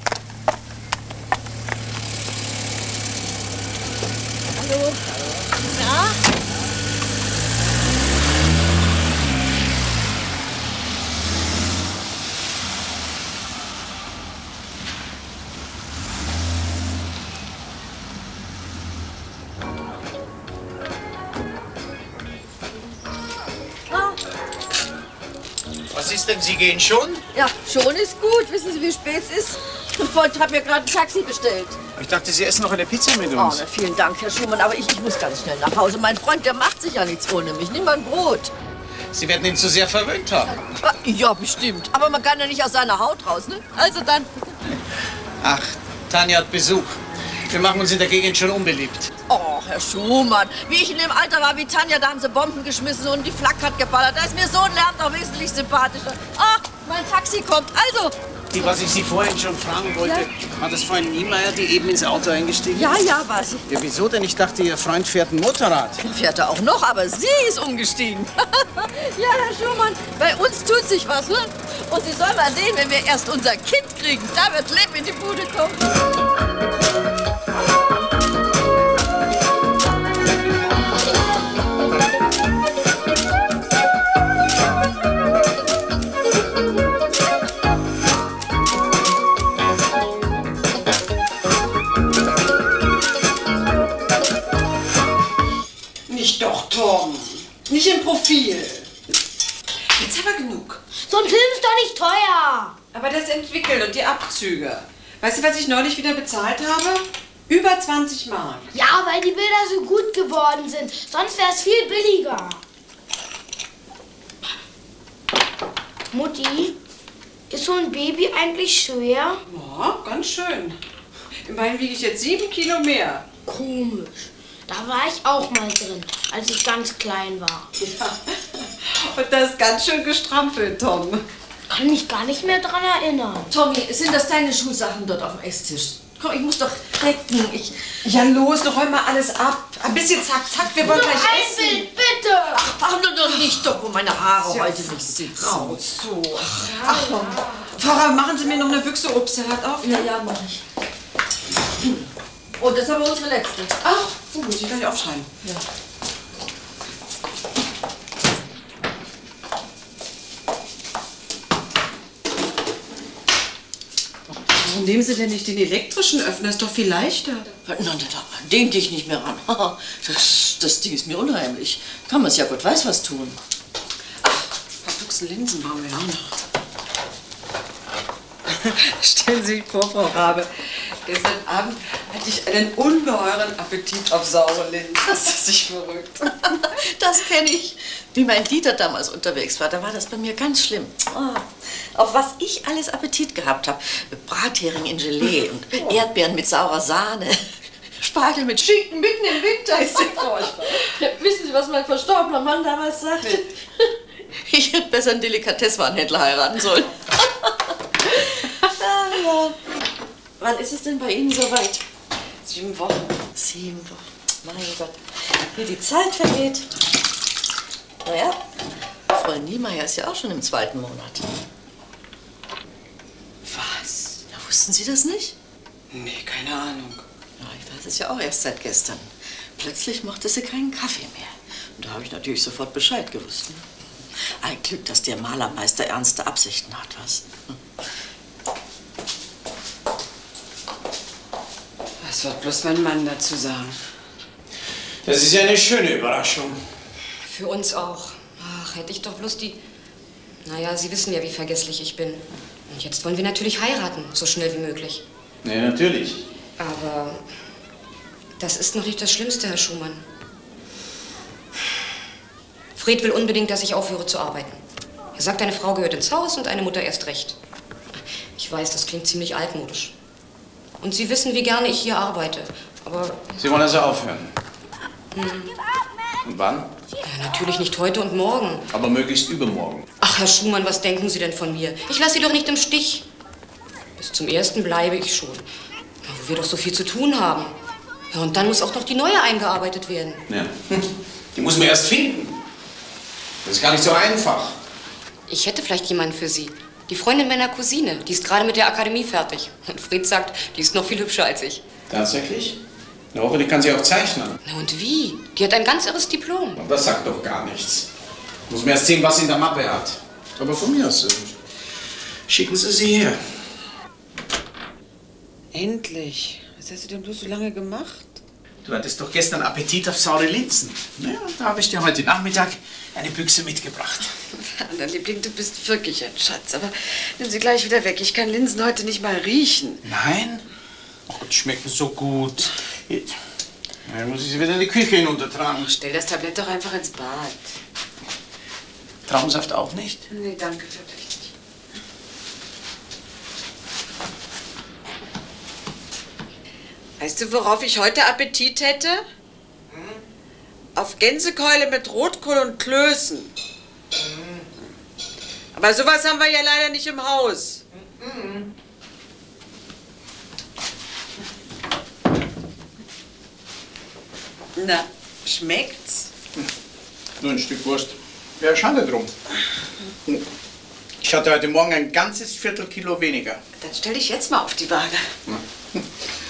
Hallo. Na? Was ist denn, Sie gehen schon? Ja, schon ist gut. Wissen Sie, wie spät es ist? Ich habe mir gerade ein Taxi bestellt. Ich dachte, Sie essen noch eine Pizza mit Oh, uns. na, vielen Dank, Herr Schumann, aber ich, ich muss ganz schnell nach Hause. Mein Freund, der macht sich ja nichts ohne mich. Nimm mal ein Brot. Sie werden ihn zu sehr verwöhnt haben. Ja, bestimmt. Aber man kann ja nicht aus seiner Haut raus, ne? Also dann. Ach, Tanja hat Besuch. Wir machen uns in der Gegend schon unbeliebt. Oh, Herr Schumann, wie ich in dem Alter war wie Tanja, da haben sie Bomben geschmissen und die Flak hat geballert. Da ist mir so ein Lärm doch wesentlich sympathischer. Ah, mein Taxi kommt. Also. Die, was ich Sie vorhin schon fragen wollte, Ja? war das vorhin Niemeyer, die eben ins Auto eingestiegen Ja, ist? ja, war sie. Ja, wieso denn? Ich dachte, Ihr Freund fährt ein Motorrad. Fährt er auch noch, aber sie ist umgestiegen. Ja, Herr Schumann, bei uns tut sich was, ne? Und Sie sollen mal sehen, wenn wir erst unser Kind kriegen, da wird Leben in die Bude kommen. Nicht doch, Tom. Nicht im Profil. Jetzt aber genug. So ein Film ist doch nicht teuer. Aber das Entwickeln und die Abzüge. Weißt du, was ich neulich wieder bezahlt habe? Über zwanzig Mark. Ja, weil die Bilder so gut geworden sind. Sonst wäre es viel billiger. Mutti, ist so ein Baby eigentlich schwer? Ja, ganz schön. Immerhin wiege ich jetzt sieben Kilo mehr. Komisch. Da war ich auch mal drin, als ich ganz klein war. Ja. Und das ist ganz schön gestrampelt, Tom. Kann mich gar nicht mehr dran erinnern. Tommy, sind das deine Schuhsachen dort auf dem Esstisch? Komm, ich muss doch retten. Ich Ja, los, doch räum mal alles ab. Ein bisschen zack, zack, wir wollen Nur gleich ein essen. Bild, bitte. Ach, mach nur doch nicht doch, wo meine Haare Ja, heute nicht sitzen. Raus, so. Ach, komm. Pfarrer, machen Sie mir noch eine Büchse Obstsalat auf? Ja, ja, mach ich. Oh, das ist aber unsere letzte. Ach, so muss ich gleich aufschreiben. Ja. Warum nehmen Sie denn nicht den elektrischen Öffner? Ist doch viel leichter. Nein, nein, nein, den dich nicht mehr ran. Das, das Ding ist mir unheimlich. Kann man es ja Gott weiß was tun. Ach, ein paar Büchsen Linsen brauchen wir auch noch. Stellen Sie sich vor, Frau Rabe, gestern Abend hatte ich einen ungeheuren Appetit auf saure Linsen. Das ist sich verrückt. Das kenne ich. Wie mein Dieter damals unterwegs war, da war das bei mir ganz schlimm. Oh, auf was ich alles Appetit gehabt habe. Brathering in Gelee und Erdbeeren mit saurer Sahne. Spargel mit Schinken mitten im Winter. Ist ja furchtbar. Wissen Sie, was mein verstorbener Mann damals sagte? Ich hätte besser einen Delikatesswarenhändler heiraten sollen. Ah, ja. Wann ist es denn bei Ihnen soweit? Sieben Wochen. Sieben Wochen. Mein Gott. Wie die Zeit vergeht. Naja, Frau Niemeyer ist ja auch schon im zweiten Monat. Was? Ja, wussten Sie das nicht? Nee, keine Ahnung. Ja, ich weiß es ja auch erst seit gestern. Plötzlich mochte sie keinen Kaffee mehr. Und da habe ich natürlich sofort Bescheid gewusst. Ne? Ein Glück, dass der Malermeister ernste Absichten hat, was? Was wird bloß mein Mann dazu sagen? Das ist ja eine schöne Überraschung. Für uns auch. Ach, hätte ich doch bloß die... Naja, Sie wissen ja, wie vergesslich ich bin. Und jetzt wollen wir natürlich heiraten, so schnell wie möglich. Nee, natürlich. Aber das ist noch nicht das Schlimmste, Herr Schumann. Fred will unbedingt, dass ich aufhöre zu arbeiten. Er sagt, eine Frau gehört ins Haus und eine Mutter erst recht. Ich weiß, das klingt ziemlich altmodisch. Und Sie wissen, wie gerne ich hier arbeite. Aber... Sie wollen also aufhören? Hm. Und wann? Ja, natürlich nicht heute und morgen. Aber möglichst übermorgen. Ach, Herr Schumann, was denken Sie denn von mir? Ich lasse Sie doch nicht im Stich. Bis zum ersten bleibe ich schon. Ja, wo wir doch so viel zu tun haben. Ja, und dann muss auch noch die neue eingearbeitet werden. Ja. Die muss man erst finden. Das ist gar nicht so einfach. Ich hätte vielleicht jemanden für Sie. Die Freundin meiner Cousine. Die ist gerade mit der Akademie fertig. Und Fred sagt, die ist noch viel hübscher als ich. Tatsächlich? Na, hoffentlich kann sie auch zeichnen. Na und wie? Die hat ein ganz irres Diplom. Aber das sagt doch gar nichts. Muss man erst sehen, was sie in der Mappe hat. Aber von mir aus, äh, schicken Sie sie her. Endlich. Was hast du denn bloß so lange gemacht? Du hattest doch gestern Appetit auf saure Linsen. Na ja, da habe ich dir heute Nachmittag eine Büchse mitgebracht. Werner, Liebling, du bist wirklich ein Schatz. Aber nimm sie gleich wieder weg. Ich kann Linsen heute nicht mal riechen. Nein? Oh, die schmecken so gut. Jetzt ja, muss ich sie wieder in die Küche hinuntertragen. Stell das Tablett doch einfach ins Bad. Traubensaft auch nicht? Nee, danke, wirklich nicht. Weißt du, worauf ich heute Appetit hätte? Hm? Auf Gänsekeule mit Rotkohl und Klößen. Hm. Aber sowas haben wir ja leider nicht im Haus. Hm. Na, schmeckt's? Hm. Nur ein Stück Wurst. Wäre schade drum. Ich hatte heute Morgen ein ganzes Viertelkilo weniger. Dann stell dich jetzt mal auf die Waage. Hm.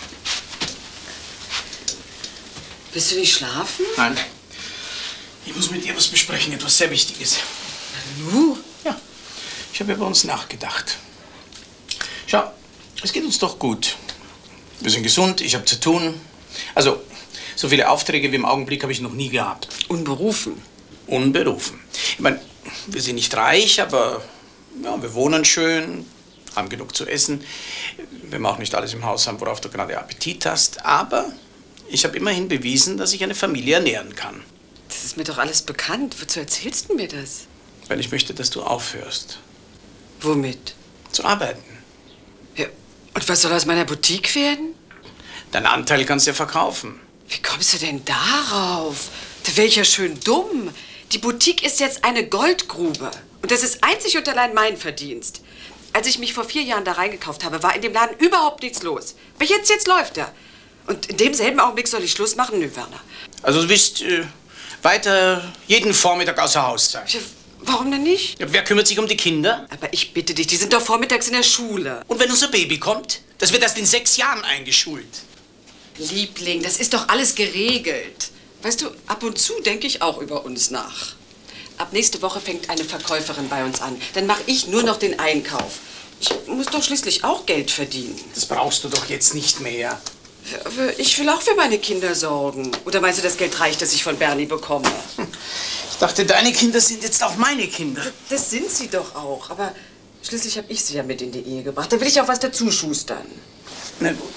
Willst du nicht schlafen? Nein. Ich muss mit dir was besprechen, etwas sehr Wichtiges. Nu? Ja. Ich habe über uns nachgedacht. Schau, es geht uns doch gut. Wir sind gesund, ich habe zu tun. Also, so viele Aufträge wie im Augenblick habe ich noch nie gehabt. Unberufen? Unberufen. Ich meine, wir sind nicht reich, aber ja, wir wohnen schön, haben genug zu essen. Wenn wir auch nicht alles im Haus haben, worauf du gerade Appetit hast. Aber ich habe immerhin bewiesen, dass ich eine Familie ernähren kann. Das ist mir doch alles bekannt. Wozu erzählst du mir das? Weil ich möchte, dass du aufhörst. Womit? Zu arbeiten. Ja, und was soll aus meiner Boutique werden? Deinen Anteil kannst du ja verkaufen. Wie kommst du denn darauf? Da wäre ich ja schön dumm. Die Boutique ist jetzt eine Goldgrube. Und das ist einzig und allein mein Verdienst. Als ich mich vor vier Jahren da reingekauft habe, war in dem Laden überhaupt nichts los. Aber jetzt, jetzt läuft er. Und in demselben Augenblick soll ich Schluss machen? Nö, Werner. Also du willst äh, weiter jeden Vormittag außer Haus sein? Ja, warum denn nicht? Ja, wer kümmert sich um die Kinder? Aber ich bitte dich, die sind doch vormittags in der Schule. Und wenn unser Baby kommt? Das wird erst in sechs Jahren eingeschult. Liebling, das ist doch alles geregelt. Weißt du, ab und zu denke ich auch über uns nach. Ab nächste Woche fängt eine Verkäuferin bei uns an. Dann mache ich nur noch den Einkauf. Ich muss doch schließlich auch Geld verdienen. Das brauchst du doch jetzt nicht mehr. Aber ich will auch für meine Kinder sorgen. Oder meinst du, das Geld reicht, das ich von Bernie bekomme? Ich dachte, deine Kinder sind jetzt auch meine Kinder. Das sind sie doch auch. Aber schließlich habe ich sie ja mit in die Ehe gebracht. Da will ich auch was dazu schustern. Na gut.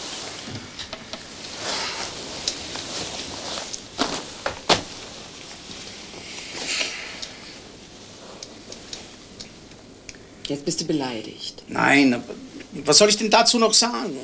Jetzt bist du beleidigt. Nein, aber was soll ich denn dazu noch sagen?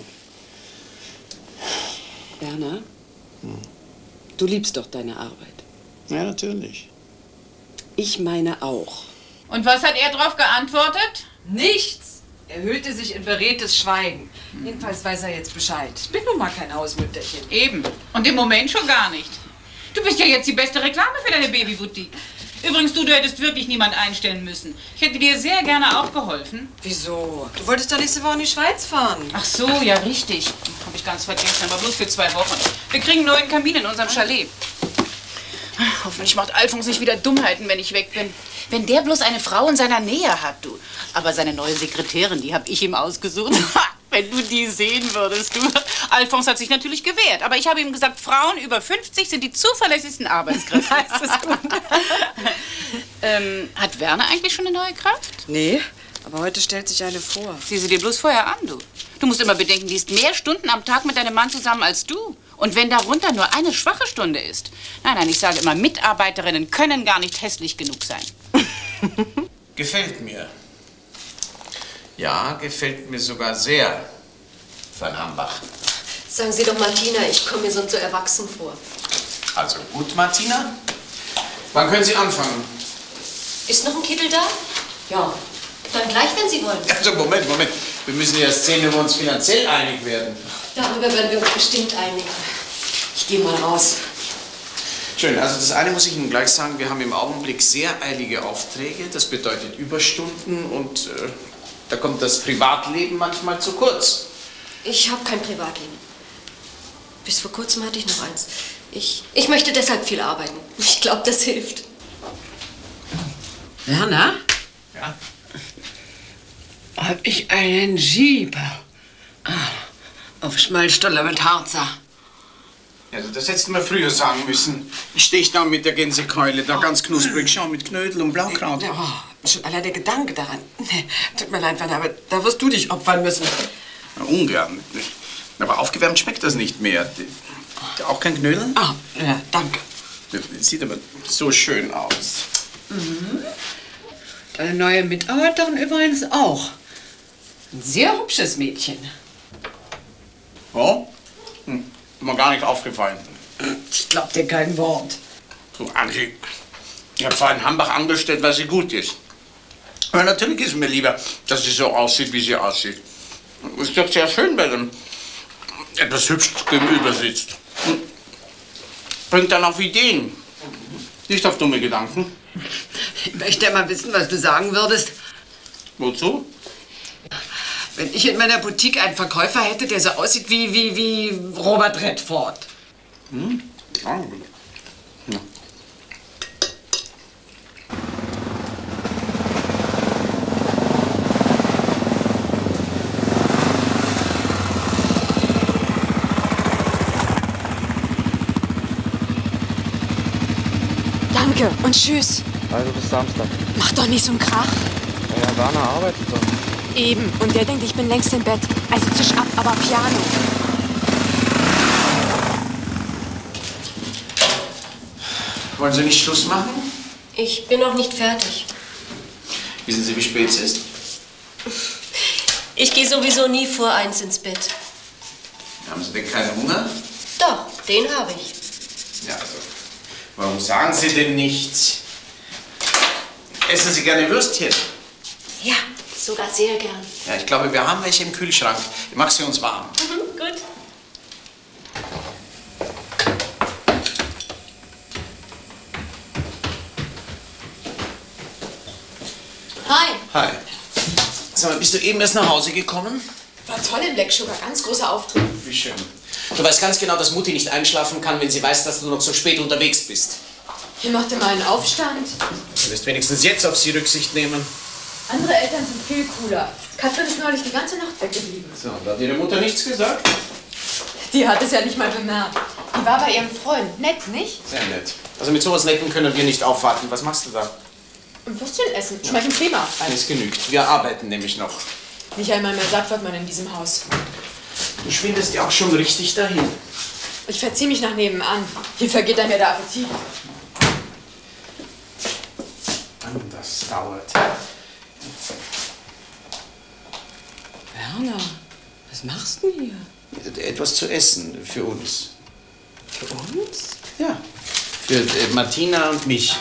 Werner, hm. du liebst doch deine Arbeit. Ja, natürlich. Ich meine auch. Und was hat er darauf geantwortet? Nichts. Er hüllte sich in beredtes Schweigen. Hm. Jedenfalls weiß er jetzt Bescheid. Ich bin nun mal kein Hausmütterchen. Eben. Und im Moment schon gar nicht. Du bist ja jetzt die beste Reklame für deine Babyboutique. Übrigens, du, du hättest wirklich niemand einstellen müssen. Ich hätte dir sehr gerne auch geholfen. Wieso? Du wolltest doch nächste Woche in die Schweiz fahren. Ach so, ja, richtig. Habe ich ganz vergessen, aber bloß für zwei Wochen. Wir kriegen einen neuen Kamin in unserem Chalet. Hoffentlich macht Alfons nicht wieder Dummheiten, wenn ich weg bin. Wenn der bloß eine Frau in seiner Nähe hat, du. Aber seine neue Sekretärin, die habe ich ihm ausgesucht. Wenn du die sehen würdest, du. Alfons hat sich natürlich gewehrt. Aber ich habe ihm gesagt, Frauen über fünfzig sind die zuverlässigsten Arbeitskräfte. Das ist gut. ähm, hat Werner eigentlich schon eine neue Kraft? Nee, aber heute stellt sich eine vor. Sieh sie dir bloß vorher an, du. Du musst immer bedenken, die ist mehr Stunden am Tag mit deinem Mann zusammen als du. Und wenn darunter nur eine schwache Stunde ist. Nein, nein, ich sage immer, Mitarbeiterinnen können gar nicht hässlich genug sein. Gefällt mir. Ja, gefällt mir sogar sehr, Van Hambach. Sagen Sie doch, Martina, ich komme mir sonst so erwachsen vor. Also gut, Martina. Wann können Sie anfangen? Ist noch ein Kittel da? Ja. Dann gleich, wenn Sie wollen. Also Moment, Moment. Wir müssen ja erst sehen, wenn wir uns finanziell einig werden. Darüber werden wir uns bestimmt einigen. Ich gehe mal raus. Schön, also das eine muss ich Ihnen gleich sagen, wir haben im Augenblick sehr eilige Aufträge. Das bedeutet Überstunden und äh, da kommt das Privatleben manchmal zu kurz. Ich habe kein Privatleben. Bis vor kurzem hatte ich noch eins. Ich, ich möchte deshalb viel arbeiten. Ich glaube, das hilft. Werner? Ja? Hab ich einen Jeep. Ah, auf Schmalzstolle mit Harzer. Also das hättest du mir früher sagen müssen. Ich stehe da mit der Gänsekeule, da ganz knusprig, schau, mit Knödel und Blaukraut. Oh, schon allein der Gedanke daran. Nee, tut mir leid, Werner, aber da wirst du dich opfern müssen. Ja, ungern. Aber aufgewärmt schmeckt das nicht mehr. Auch kein Knödeln? Ah, ja, danke. Sieht aber so schön aus. Mhm. Deine neue Mitarbeiterin übrigens auch. Ein sehr hübsches Mädchen. Oh? Hm, mir gar nicht aufgefallen. Ich glaub dir kein Wort. So, Angie, ich habe Frau in Hambach angestellt, weil sie gut ist. Aber natürlich ist es mir lieber, dass sie so aussieht, wie sie aussieht. Ist doch sehr schön, wenn man etwas hübsch gegenüber sitzt. Bringt dann auf Ideen, nicht auf dumme Gedanken. Ich möchte ja mal wissen, was du sagen würdest. Wozu? Wenn ich in meiner Boutique einen Verkäufer hätte, der so aussieht wie, wie, wie Robert Redford. Hm? Ah, ja. Danke und tschüss. Also bis Samstag. Mach doch nicht so einen Krach. Ja, Werner arbeitet doch. Eben. Und der denkt, ich bin längst im Bett. Also Tisch ab, aber Piano. Wollen Sie nicht Schluss machen? Ich bin noch nicht fertig. Wissen Sie, wie spät es ist? Ich gehe sowieso nie vor eins ins Bett. Haben Sie denn keinen Hunger? Doch, den habe ich. Ja, also, warum sagen Sie denn nichts? Essen Sie gerne Würstchen? Ja, sogar sehr gern. Ja, ich glaube, wir haben welche im Kühlschrank. Ich mache sie uns warm. Mhm, gut. Hi. Hi. Sag mal, bist du eben erst nach Hause gekommen? War toll im Black Sugar. Ganz großer Auftritt. Wie schön. Du weißt ganz genau, dass Mutti nicht einschlafen kann, wenn sie weiß, dass du noch so spät unterwegs bist. Ihr macht immer einen Aufstand. Du wirst wenigstens jetzt auf sie Rücksicht nehmen. Andere Eltern sind viel cooler. Katrin ist neulich die ganze Nacht weggeblieben. So, und hat ihre Mutter nichts gesagt? Die hat es ja nicht mal bemerkt. Die war bei ihrem Freund. Nett, nicht? Sehr nett. Also mit sowas Netten können wir nicht aufwarten. Was machst du da? Und Würstchen essen. Schmecken prima. Eines genügt. Wir arbeiten nämlich noch. Nicht einmal mehr satt wird man in diesem Haus. Du schwindest ja auch schon richtig dahin. Ich verzieh mich nach nebenan. Hier vergeht dann ja der Appetit. Das dauert. Werner, was machst du hier? Etwas zu essen für uns. Für uns? Ja. Für äh, Martina und mich.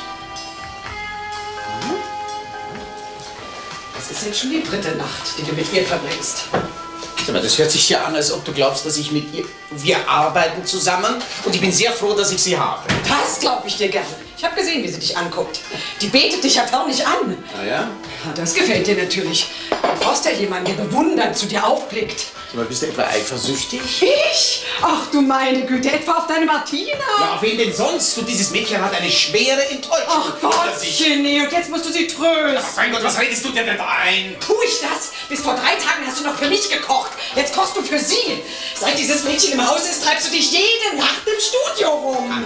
Das ist jetzt schon die dritte Nacht, die du mit ihr verbringst. Sag mal, das hört sich ja an, als ob du glaubst, dass ich mit ihr... Wir arbeiten zusammen und ich bin sehr froh, dass ich sie habe. Das glaube ich dir gerne. Ich habe gesehen, wie sie dich anguckt. Die betet dich ja förmlich an. Ah ja? Das gefällt dir natürlich. Du brauchst ja jemanden, der bewundernd zu dir aufblickt. Sag mal, bist du etwa eifersüchtig? Ich? Ach du meine Güte, etwa auf deine Martina? Ja, auf wen denn sonst? Du, dieses Mädchen hat eine schwere Enttäuschung. Ach Gottchen, nee, und jetzt musst du sie trösten. Ach mein Gott, was redest du denn da ein? Tu ich das? Bis vor drei Tagen hast du noch für mich gekocht. Jetzt kochst du für sie. Seit dieses Mädchen im Haus ist, treibst du dich jede Nacht im Studio rum.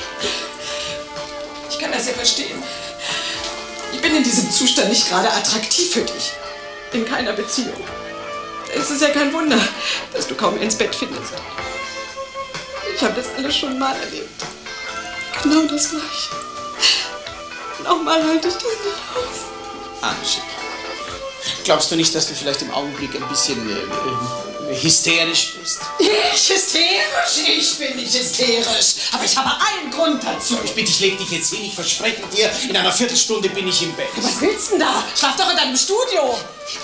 Ich kann das ja verstehen. Ich bin in diesem Zustand nicht gerade attraktiv für dich. In keiner Beziehung. Es ist ja kein Wunder, dass du kaum ins Bett findest. Ich habe das alles schon mal erlebt. Genau das Gleiche. Nochmal halte ich das nicht aus. Angie, glaubst du nicht, dass du vielleicht im Augenblick ein bisschen äh, äh, hysterisch bist? Ich hysterisch? Ich bin nicht hysterisch. Aber ich habe allen Grund dazu. Ich bitte, ich leg dich jetzt hin. Ich verspreche dir, in einer Viertelstunde bin ich im Bett. Was willst du denn da? Schlaf doch in deinem Studio.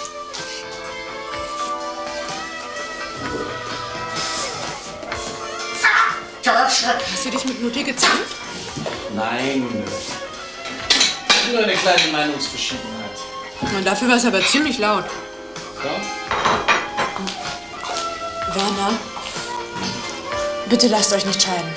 Hast du dich mit Mutti gezankt? Nein. Nur eine kleine Meinungsverschiedenheit. Und dafür war es aber ziemlich laut. So? Werner, bitte lasst euch nicht scheiden.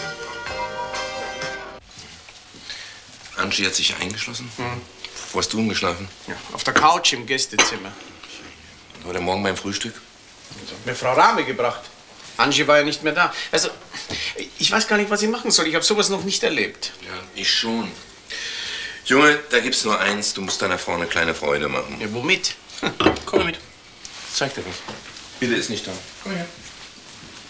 Angie hat sich eingeschlossen? Hm. Wo hast du umgeschlafen? Ja, auf der Couch im Gästezimmer. Heute Morgen beim Frühstück? Das hat mir Frau Rahme gebracht. Angie war ja nicht mehr da. Also, ich weiß gar nicht, was ich machen soll. Ich habe sowas noch nicht erlebt. Ja, ich schon. Junge, da gibt's nur eins. Du musst deiner Frau eine kleine Freude machen. Ja, womit? Hm, komm mit. Zeig dir was. Bitte ist nicht da. Komm her.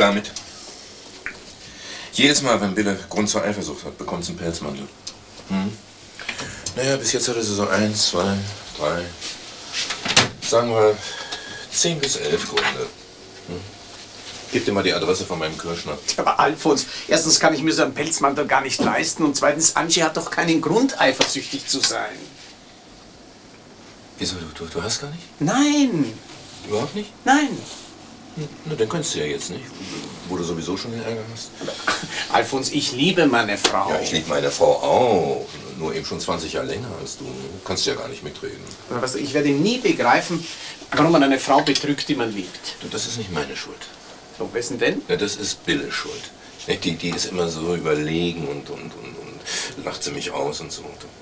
damit. Jedes Mal, wenn Bille Grund zur Eifersucht hat, bekommt sie einen Pelzmantel. Hm? Naja, bis jetzt hatte sie so eins, zwei, drei, sagen wir zehn bis elf Gründe. Hm? Gib dir mal die Adresse von meinem Kirschner. Aber Alfons, erstens kann ich mir so einen Pelzmantel gar nicht leisten und zweitens, Angie hat doch keinen Grund, eifersüchtig zu sein. Wieso, du, du hast gar nicht? Nein. Überhaupt nicht? Nein. Na, dann könntest du ja jetzt nicht, wo du sowieso schon den Ärger hast. Aber, Alfons, ich liebe meine Frau. Ja, ich liebe meine Frau auch. Nur eben schon zwanzig Jahre länger als du. Du kannst ja gar nicht mitreden. Aber weißt du, ich werde nie begreifen, warum man eine Frau betrügt, die man liebt. Du, das ist nicht meine Schuld. So, wessen denn? Ja, das ist Bille Schuld. Die, die ist immer so überlegen und, und, und, und lacht sie mich aus und so.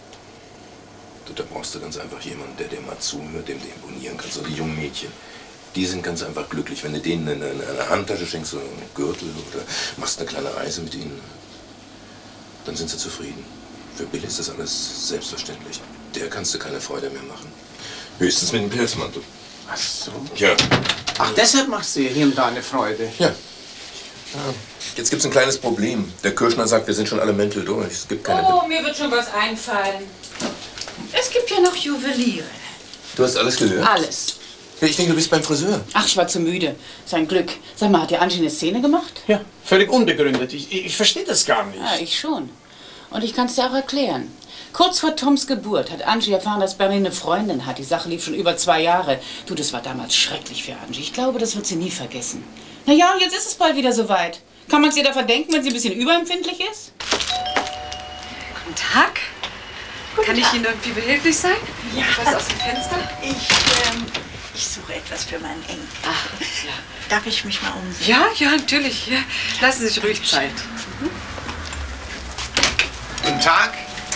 Du, da brauchst du ganz einfach jemanden, der dir mal zuhört, dem du imponieren kannst. So die jungen Mädchen. Die sind ganz einfach glücklich, wenn du denen eine, eine Handtasche schenkst, so einen Gürtel oder machst eine kleine Reise mit ihnen. Dann sind sie zufrieden. Für Bill ist das alles selbstverständlich. Der kannst du keine Freude mehr machen. Höchstens mit dem Pelzmantel. Ach so. Ja. Ach, deshalb machst du hier und da eine Freude. Ja. Ja. Jetzt gibt's ein kleines Problem. Der Kirschner sagt, wir sind schon alle Mäntel durch. Es gibt keine... Oh, mir wird schon was einfallen. Es gibt ja noch Juweliere. Du hast alles gehört? Alles. Ja, ich denke, du bist beim Friseur. Ach, ich war zu müde. Sein Glück. Sag mal, hat dir Angie eine Szene gemacht? Ja, völlig unbegründet. Ich, ich verstehe das gar nicht. Ja, ich schon. Und ich kann es dir auch erklären. Kurz vor Toms Geburt hat Angie erfahren, dass Bernie eine Freundin hat. Die Sache lief schon über zwei Jahre. Du, das war damals schrecklich für Angie. Ich glaube, das wird sie nie vergessen. Na ja, jetzt ist es bald wieder soweit. Kann man es ihr da verdenken, wenn sie ein bisschen überempfindlich ist? Guten Tag. Guten Kann Tag. ich Ihnen irgendwie behilflich sein? Ja. Was aus dem Fenster? Ich, ähm, ich suche etwas für meinen Enkel. Ach, ja. Darf ich mich mal umsehen? Ja, ja, natürlich. Ja. Lassen Sie sich ruhig Zeit. Mhm. Guten Tag.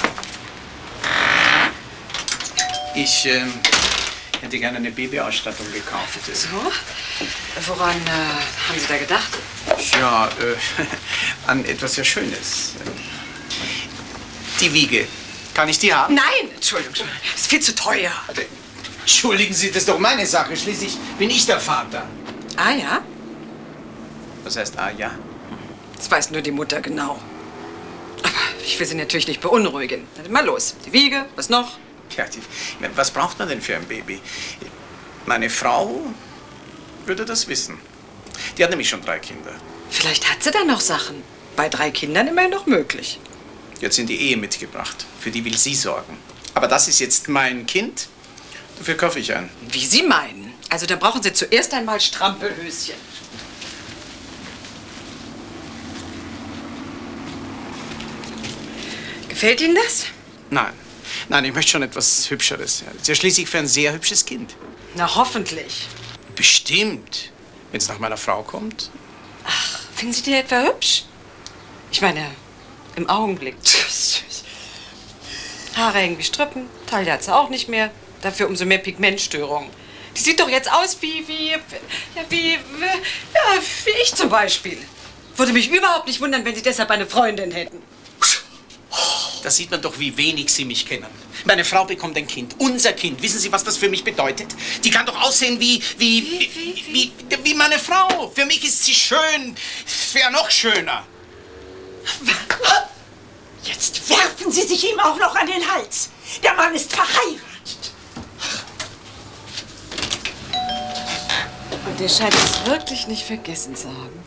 Ich ähm, hätte gerne eine Babyausstattung gekauft. So? Woran äh, haben Sie da gedacht? Ja, äh, an etwas sehr Schönes. Die Wiege. Kann ich die haben? Nein, Entschuldigung, Entschuldigung. Das ist viel zu teuer. Entschuldigen Sie, das ist doch meine Sache. Schließlich bin ich der Vater. Ah ja? Was heißt ah ja? Das weiß nur die Mutter genau. Aber ich will Sie natürlich nicht beunruhigen. Dann mal los. Die Wiege, was noch? Ja, die, was braucht man denn für ein Baby? Meine Frau würde das wissen. Die hat nämlich schon drei Kinder. Vielleicht hat sie dann noch Sachen. Bei drei Kindern immerhin noch möglich. Jetzt sind die Ehe mitgebracht. Für die will sie sorgen. Aber das ist jetzt mein Kind. Dafür kaufe ich ein. Wie Sie meinen. Also da brauchen Sie zuerst einmal Strampelhöschen. Gefällt Ihnen das? Nein. Nein, ich möchte schon etwas Hübscheres. Das ist ja schließlich für ein sehr hübsches Kind. Na, hoffentlich. Bestimmt. Wenn es nach meiner Frau kommt. Ach, finden Sie die etwa hübsch? Ich meine, im Augenblick. Haare hängen wie Strippen, Taille hat sie auch nicht mehr. Dafür umso mehr Pigmentstörungen. Die sieht doch jetzt aus wie, wie, ja, wie, ja, wie ich zum Beispiel. Würde mich überhaupt nicht wundern, wenn Sie deshalb eine Freundin hätten. Da sieht man doch, wie wenig Sie mich kennen. Meine Frau bekommt ein Kind, unser Kind. Wissen Sie, was das für mich bedeutet? Die kann doch aussehen wie, wie, wie, wie, wie, wie meine Frau. Für mich ist sie schön. Wäre noch schöner. Jetzt werfen Sie sich ihm auch noch an den Hals. Der Mann ist verheiratet. Und der scheint es wirklich nicht vergessen zu haben.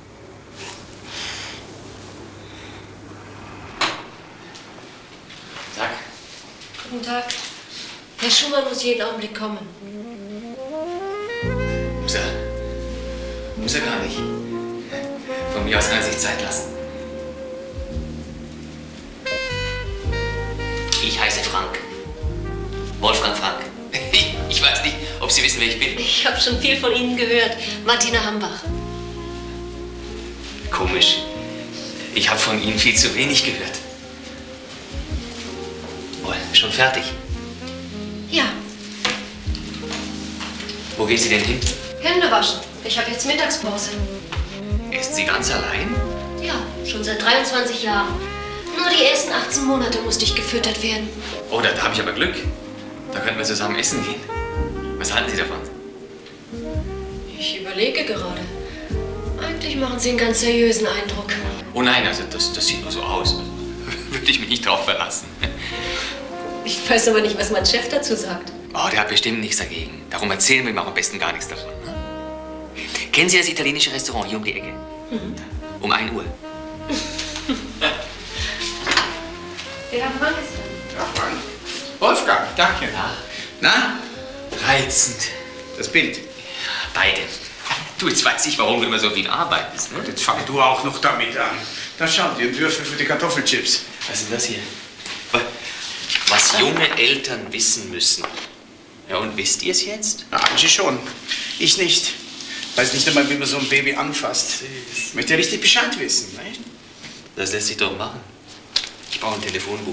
Tag. Guten Tag. Herr Schumann muss jeden Augenblick kommen. Muss er? Muss er gar nicht. Von mir aus kann er sich Zeit lassen. Ich heiße Frank. Wolfgang Frank. Ich, ich weiß nicht, ob Sie wissen, wer ich bin. Ich habe schon viel von Ihnen gehört. Martina Hambach. Komisch. Ich habe von Ihnen viel zu wenig gehört. Oh, schon fertig? Ja. Wo gehen Sie denn hin? Hände waschen. Ich habe jetzt Mittagspause. Essen Sie ganz allein? Ja, schon seit dreiundzwanzig Jahren. Nur die ersten achtzehn Monate musste ich gefüttert werden. Oh, da, da habe ich aber Glück. Da könnten wir zusammen essen gehen. Was halten Sie davon? Ich überlege gerade. Ein Wirklich machen Sie einen ganz seriösen Eindruck. Oh nein, also das, das sieht nur so aus. Würde ich mich nicht drauf verlassen. Ich weiß aber nicht, was mein Chef dazu sagt. Oh, der hat bestimmt nichts dagegen. Darum erzählen wir ihm auch am besten gar nichts davon. Kennen Sie das italienische Restaurant hier um die Ecke? Mhm. Um ein Uhr. Der Herr Frank ist Ja, Frank. Wolfgang, Dachchen. Ja. Na? Reizend. Das Bild. Beide. Du, jetzt weiß ich, warum du immer so viel arbeitest. Ne? Jetzt fang du auch noch damit an. Da schau, die Entwürfe für die Kartoffelchips. Was ist denn das hier? Was junge Eltern wissen müssen. Ja, und wisst ihr es jetzt? Na, Angie schon. Ich nicht. Weiß nicht einmal, wie man so ein Baby anfasst. Ich möchte ja richtig Bescheid wissen, ne? Das lässt sich doch machen. Ich brauche ein Telefonbuch.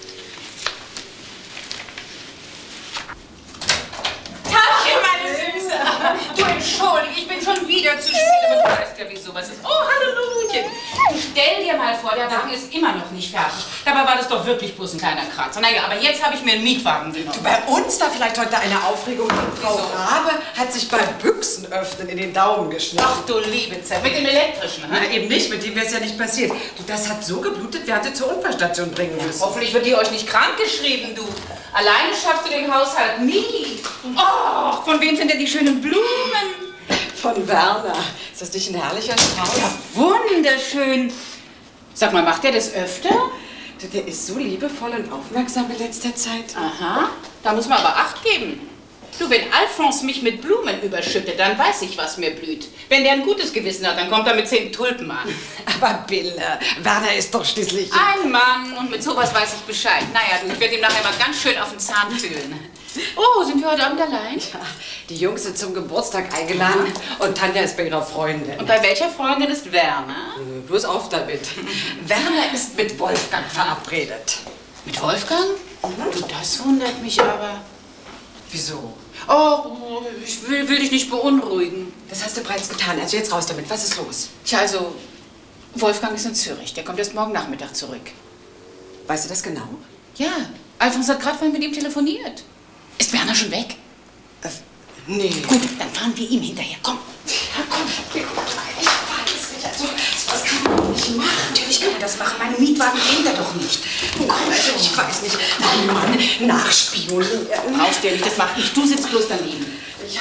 Tachchen, meine Süße. Du, entschuldige, ich bin schon wieder zu spät, aber du weißt ja, wie sowas ist. Oh, hallo, Lulutchen. Stell dir mal vor, der Wagen ist immer noch nicht fertig. Dabei war das doch wirklich bloß ein kleiner Kratzer. Naja, aber jetzt habe ich mir einen Mietwagen genommen. Du, bei uns da vielleicht heute eine Aufregung. Die Frau Rabe hat sich beim Büchsenöffnen in den Daumen geschnitten. Ach du liebe Zeit, mit dem elektrischen, Na, ha? eben nicht, mit dem wäre es ja nicht passiert. Du, das hat so geblutet, wir hatten zur Unfallstation bringen müssen. Hoffentlich wird die euch nicht krank geschrieben, du. Alleine schaffst du den Haushalt nie. Oh, von wem sind denn die schönen Blumen? Von Werner. Ist das nicht ein herrlicher Strauß? Ja, wunderschön. Sag mal, macht der das öfter? Du, der ist so liebevoll und aufmerksam in letzter Zeit. Aha, da muss man aber Acht geben. Du, wenn Alphonse mich mit Blumen überschüttet, dann weiß ich, was mir blüht. Wenn der ein gutes Gewissen hat, dann kommt er mit zehn Tulpen an. Aber Bille, Werner ist doch schließlich... Ein Mann und mit sowas weiß ich Bescheid. Naja, du, ich werde ihm nachher mal ganz schön auf den Zahn fühlen. Oh, sind wir heute Abend allein? Ja, die Jungs sind zum Geburtstag eingeladen und Tanja ist bei ihrer Freundin. Und bei welcher Freundin ist Werner? Bloß auf damit. Werner ist mit Wolfgang verabredet. Mit Wolfgang? Du, das wundert mich aber. Wieso? Oh, ich will, will dich nicht beunruhigen. Das hast du bereits getan. Also jetzt raus damit. Was ist los? Tja, also, Wolfgang ist in Zürich. Der kommt erst morgen Nachmittag zurück. Weißt du das genau? Ja, Alfons hat gerade vorhin mit ihm telefoniert. Ist Werner schon weg? Äh, nee. Gut, dann fahren wir ihm hinterher. Komm. Ja, komm. Ich weiß nicht. Also, das kann man nicht machen. Natürlich kann man das machen. Meine Mietwagen kennt er doch nicht. Komm, also ich weiß nicht. Dein Mann nachspionieren. Brauchst du ja nicht, das mach ich. Du sitzt bloß daneben. Ja.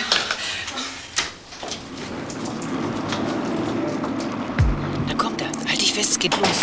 Da kommt er. Halt dich fest, es geht los.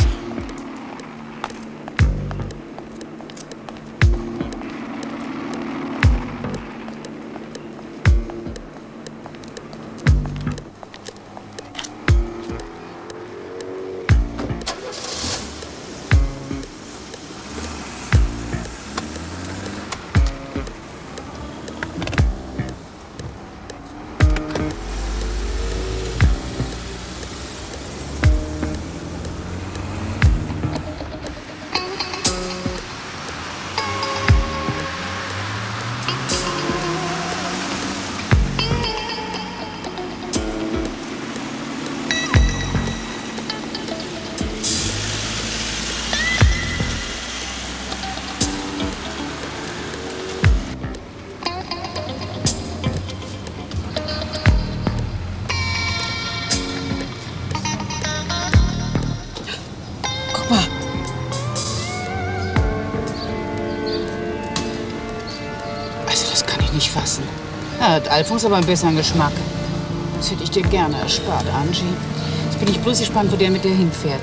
Fassen. Da hat Alfons aber einen besseren Geschmack. Das hätte ich dir gerne erspart, Angie. Jetzt bin ich bloß gespannt, wo der mit dir hinfährt.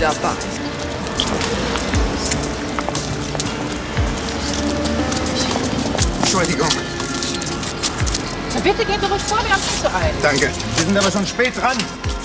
dabei. Entschuldigung. Na bitte, geht doch ruhig vor, wir haben nicht so eilig. Danke. Wir sind aber schon spät dran.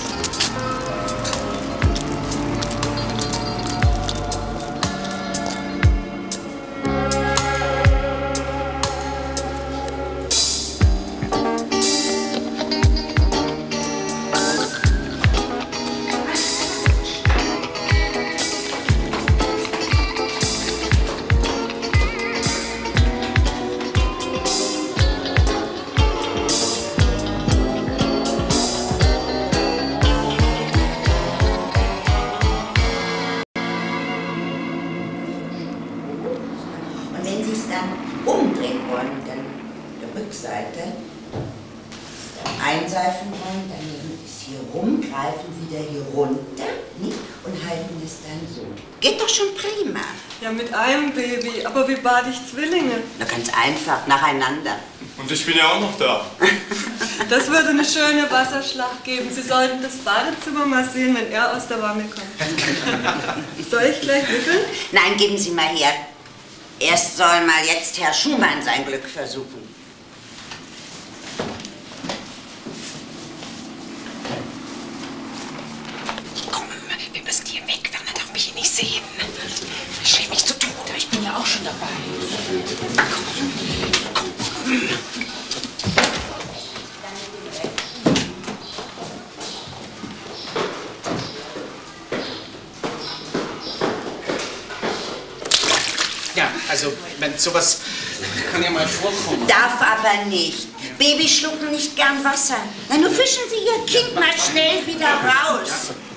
Baby, aber wie bade ich Zwillinge? Na, ganz einfach, nacheinander. Und ich bin ja auch noch da. Das würde eine schöne Wasserschlacht geben. Sie sollten das Badezimmer mal sehen, wenn er aus der Wanne kommt. Soll ich gleich wickeln? Nein, geben Sie mal her. Erst soll mal jetzt Herr Schumann sein Glück versuchen. Komm, wir müssen hier weg, Werner darf mich hier nicht sehen. Ich schäme mich zu Tode. Ich bin ja auch schon dabei. Komm, komm. Ja, also, wenn sowas kann ja mal vorkommen. Darf aber nicht. Babys schlucken nicht gern Wasser. Na, nur fischen Sie Ihr Kind mal schnell wieder raus.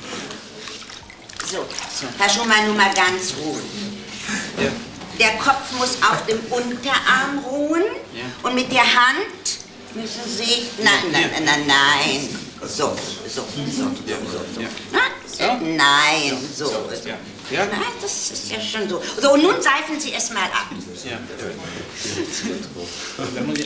So, Herr Schumann, nun mal ganz ruhig. Ja. Der Kopf muss auf dem Unterarm ruhen Ja. und mit der Hand müssen Sie... Nein, nein, nein, nein, nein. So, so, so, Ja. so. Ja. Na, So? Nein, so. So, ja. Ja. Na, das ist ja schon so. So, und nun seifen Sie es mal ab. Ja. Dann muss ich...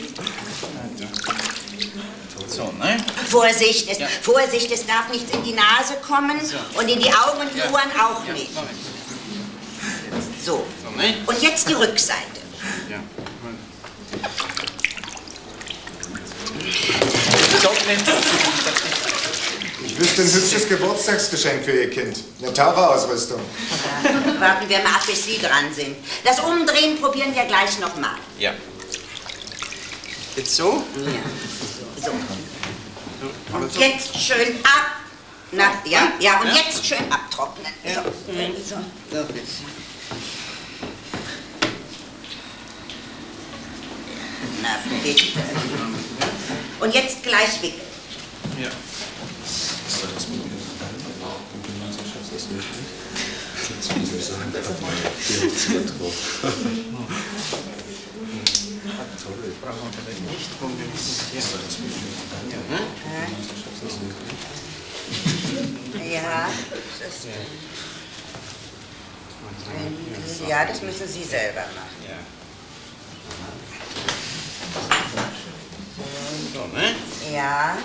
So, ne? Vorsicht, es, Ja. Vorsicht, es darf nichts in die Nase kommen So. und in die Augen und die Ja. Ohren auch Ja, nicht. Moment. So. So, ne? Und jetzt die Rückseite. Ja. So, ne? Ich wüsste ein hübsches Geburtstagsgeschenk für Ihr Kind. Eine Taucherausrüstung. Warten wir mal ab, bis Sie dran sind. Das Umdrehen probieren wir gleich nochmal. Ja. Jetzt so? Ja. So. Und jetzt schön ab. Na, ja, ja, und Ja. jetzt schön abtrocknen. So. So. So. Na, bitte. Und jetzt gleich wickeln. Ja. Brauchen wir vielleicht nicht, um wir wissen, Ja, das, ja, das müssen Sie selber machen. Ja. So, ne? Ja.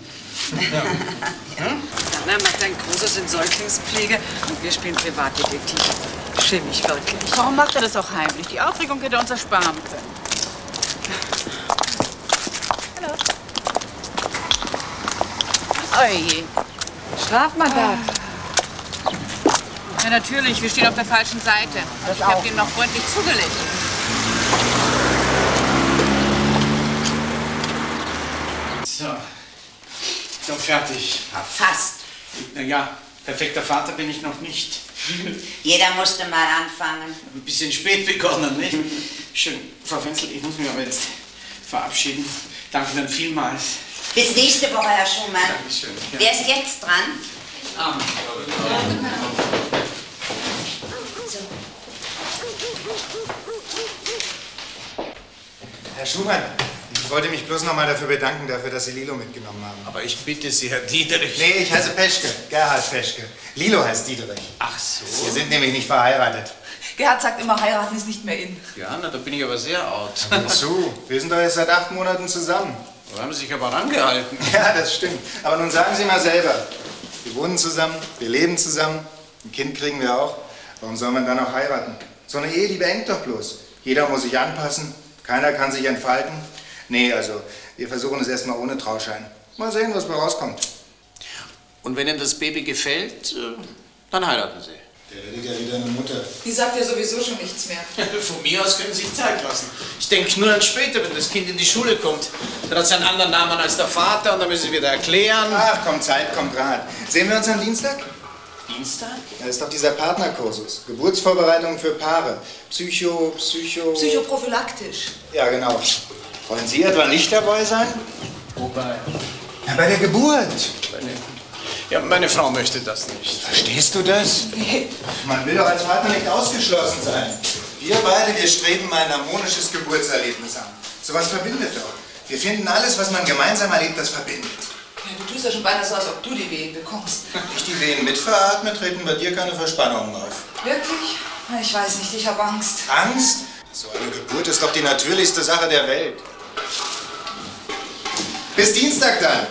Ja. Werner macht ein Großes in Säuglingspflege und wir spielen Privatdetektiv. Schäme mich wirklich. Warum macht er das auch heimlich? Die Aufregung hätte er uns ersparen können. Hallo. Oje. Strafmandat. Ja, natürlich. Wir stehen auf der falschen Seite. Das Ich habe auch. dem noch freundlich zugelegt. So. So, fertig. Fast. Na ja, perfekter Vater bin ich noch nicht. Jeder musste mal anfangen. Ein bisschen spät begonnen, nicht? Schön. Frau Wenzel, ich muss mich aber jetzt verabschieden. Danke dann vielmals. Bis nächste Woche, Herr Schumann. Dankeschön. Ja. Wer ist jetzt dran? Ah. Herr Schumann, ich wollte mich bloß noch mal dafür bedanken, dafür, dass Sie Lilo mitgenommen haben. Aber ich bitte Sie, Herr Dieterich. Nee, ich heiße Peschke, Gerhard Peschke. Lilo heißt Dieterich. Ach so. Wir sind nämlich nicht verheiratet. Gerhard sagt immer, heiraten ist nicht mehr in. Ja, na, da bin ich aber sehr out. Wozu? Wir sind doch jetzt seit acht Monaten zusammen. Da haben Sie sich aber rangehalten. Ja, das stimmt. Aber nun sagen Sie mal selber. Wir wohnen zusammen, wir leben zusammen. Ein Kind kriegen wir auch. Warum soll man dann auch heiraten? So eine Ehe, die beengt doch bloß. Jeder muss sich anpassen, keiner kann sich entfalten. Nee, also, wir versuchen es erstmal ohne Trauschein. Mal sehen, was bei rauskommt. Und wenn Ihnen das Baby gefällt, dann heiraten Sie. Der redet ja wieder eine Mutter. Die sagt ja sowieso schon nichts mehr. Von mir aus können Sie sich Zeit lassen. Ich denke nur an später, wenn das Kind in die Schule kommt. Dann hat es einen anderen Namen als der Vater und dann müssen Sie wieder erklären. Ach, kommt Zeit, kommt Rat. Sehen wir uns am Dienstag? Dienstag? Das ist doch dieser Partnerkursus. Geburtsvorbereitung für Paare. Psycho, Psycho... Psychoprophylaktisch. Ja, genau. Wollen Sie etwa nicht dabei sein? Wobei? Ja, bei der Geburt. Ja, meine Frau möchte das nicht. Verstehst du das? Nee. Man will doch als Partner nicht ausgeschlossen sein. Wir beide, wir streben ein harmonisches Geburtserlebnis an. Sowas verbindet doch. Wir finden alles, was man gemeinsam erlebt, das verbindet. Ja, du tust ja schon beinahe so, als ob du die Wehen bekommst. Ich die Wehen mitveratme, treten bei dir keine Verspannungen auf. Wirklich? Ich weiß nicht, ich habe Angst. Angst? So eine Geburt ist doch die natürlichste Sache der Welt. Bis Dienstag dann.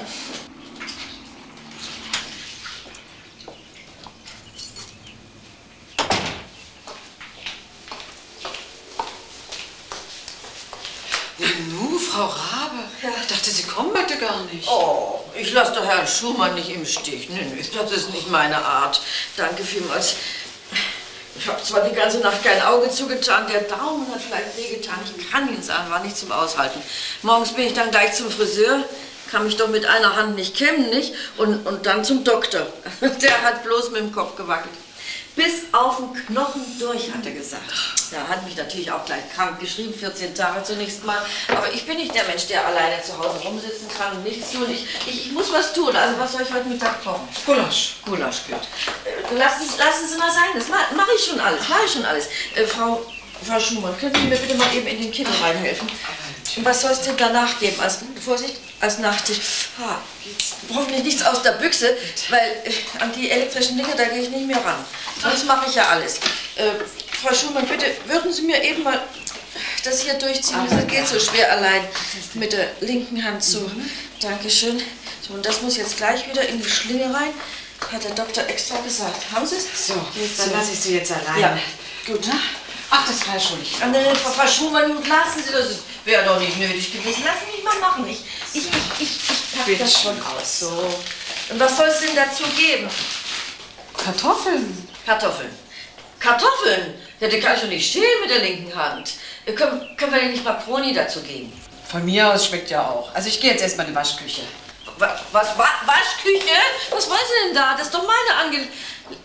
Nu, Frau Rabe. Ja. Ich dachte, Sie kommen heute gar nicht. Oh, ich lasse doch Herrn Schumann nicht im Stich. Nee, nee, das ist nicht meine Art. Danke vielmals. Ich habe zwar die ganze Nacht kein Auge zugetan, der Daumen hat vielleicht wehgetan. Ich kann Ihnen sagen, war nicht zum Aushalten. Morgens bin ich dann gleich zum Friseur, kann mich doch mit einer Hand nicht kämmen, nicht? Und, und dann zum Doktor. Der hat bloß mit dem Kopf gewackelt. Bis auf den Knochen durch, hat er gesagt. Er hat mich natürlich auch gleich krank geschrieben, vierzehn Tage zunächst mal. Aber ich bin nicht der Mensch, der alleine zu Hause rumsitzen kann und nichts tun. Ich, ich, ich muss was tun. Also was soll ich heute Mittag kochen? Gulasch. Gulasch, gut. Äh, lassen, lassen Sie mal sein, das mache mach ich schon alles, mache ich schon alles. Äh, Frau, Frau Schumann, können Sie mir bitte mal eben in den Kittel reinhelfen? Und was soll es denn danach geben? Als, Vorsicht, als Nachtisch. Ha, hoffentlich nichts aus der Büchse, weil äh, an die elektrischen Dinge, da gehe ich nicht mehr ran. Sonst mache ich ja alles. Äh, Frau Schumann, bitte, würden Sie mir eben mal das hier durchziehen? Das geht so schwer allein mit der linken Hand so. Mhm. Dankeschön. So, und das muss jetzt gleich wieder in die Schlinge rein. Hat der Doktor extra gesagt. Haben Sie es? So, jetzt, dann lasse ich Sie jetzt allein. Ja, gut. Na? Ach, das war schon nicht. Ach, nein, nein, Frau Schumann, lassen Sie das. Wäre doch nicht nötig gewesen. Lassen Sie mich mal machen. Ich, ich, ich, ich, ich pack das schon aus. So. Und was soll es denn dazu geben? Kartoffeln. Kartoffeln. Kartoffeln? Ja, die kann ich doch nicht schälen mit der linken Hand. Können, können wir denn nicht Macaroni dazu geben? Von mir aus schmeckt ja auch. Also ich gehe jetzt erstmal in die Waschküche. Was, was, wa Waschküche? Was wollen Sie denn da? Das ist doch meine Angelegenheit.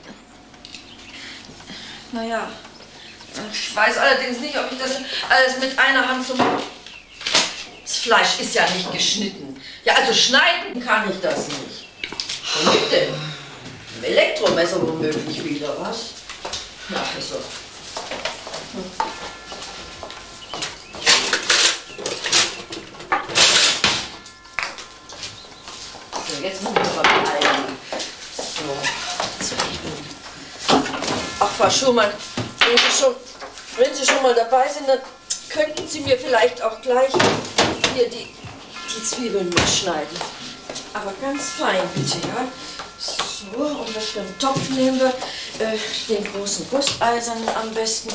Naja, ich weiß allerdings nicht, ob ich das alles mit einer Hand so mache. Das Fleisch ist ja nicht geschnitten. Ja, also schneiden kann ich das nicht. Womit denn? Im Elektromesser womöglich wieder, was? Na, also. Hm. So, jetzt muss ich mal beeilen. So. Ach, Frau Schumann, wenn Sie, schon, wenn Sie schon mal dabei sind, dann könnten Sie mir vielleicht auch gleich hier die, die Zwiebeln mitschneiden. Aber ganz fein, bitte, ja? So, und was für einen Topf nehmen wir? Äh, den großen Gusseisernen am besten.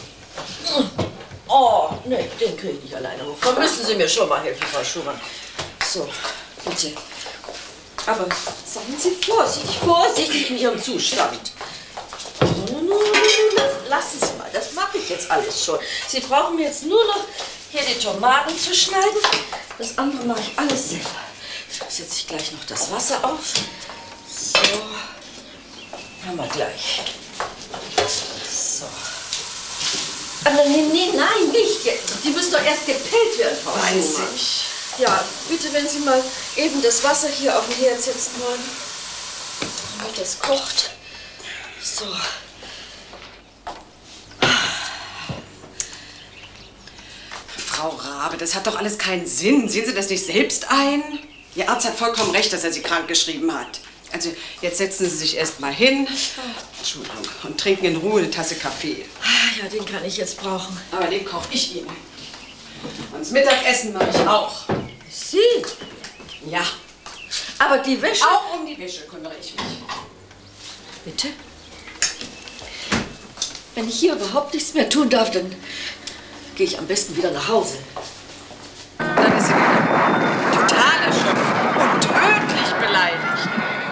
Oh, nee, den kriege ich nicht alleine hoch. Da müssen Sie mir schon mal helfen, Frau Schumann. So, bitte. Aber seien Sie vorsichtig, vorsichtig in Ihrem Zustand. Lassen Sie mal, das mache ich jetzt alles schon. Sie brauchen mir jetzt nur noch hier die Tomaten zu schneiden. Das andere mache ich alles selber. Da setze ich gleich noch das Wasser auf. So, haben wir gleich. So. Aber nee, nee, nein, nicht jetzt. Die müssen doch erst gepellt werden, Frau Weiß Schumann. Ich. Ja, bitte, wenn Sie mal eben das Wasser hier auf den Herd setzen wollen, damit das kocht. So. Frau Rabe, das hat doch alles keinen Sinn. Sehen Sie das nicht selbst ein? Ihr Arzt hat vollkommen recht, dass er Sie krank geschrieben hat. Also, jetzt setzen Sie sich erst mal hin, Entschuldigung, und trinken in Ruhe eine Tasse Kaffee. Ja, den kann ich jetzt brauchen. Aber den koche ich Ihnen. Und das Mittagessen mache ich auch. Sie? Ja. Aber die Wäsche... Auch um die Wäsche kümmere ich mich. Bitte? Wenn ich hier überhaupt nichts mehr tun darf, dann gehe ich am besten wieder nach Hause. Dann ist sie wieder total erschöpft und tödlich beleidigt.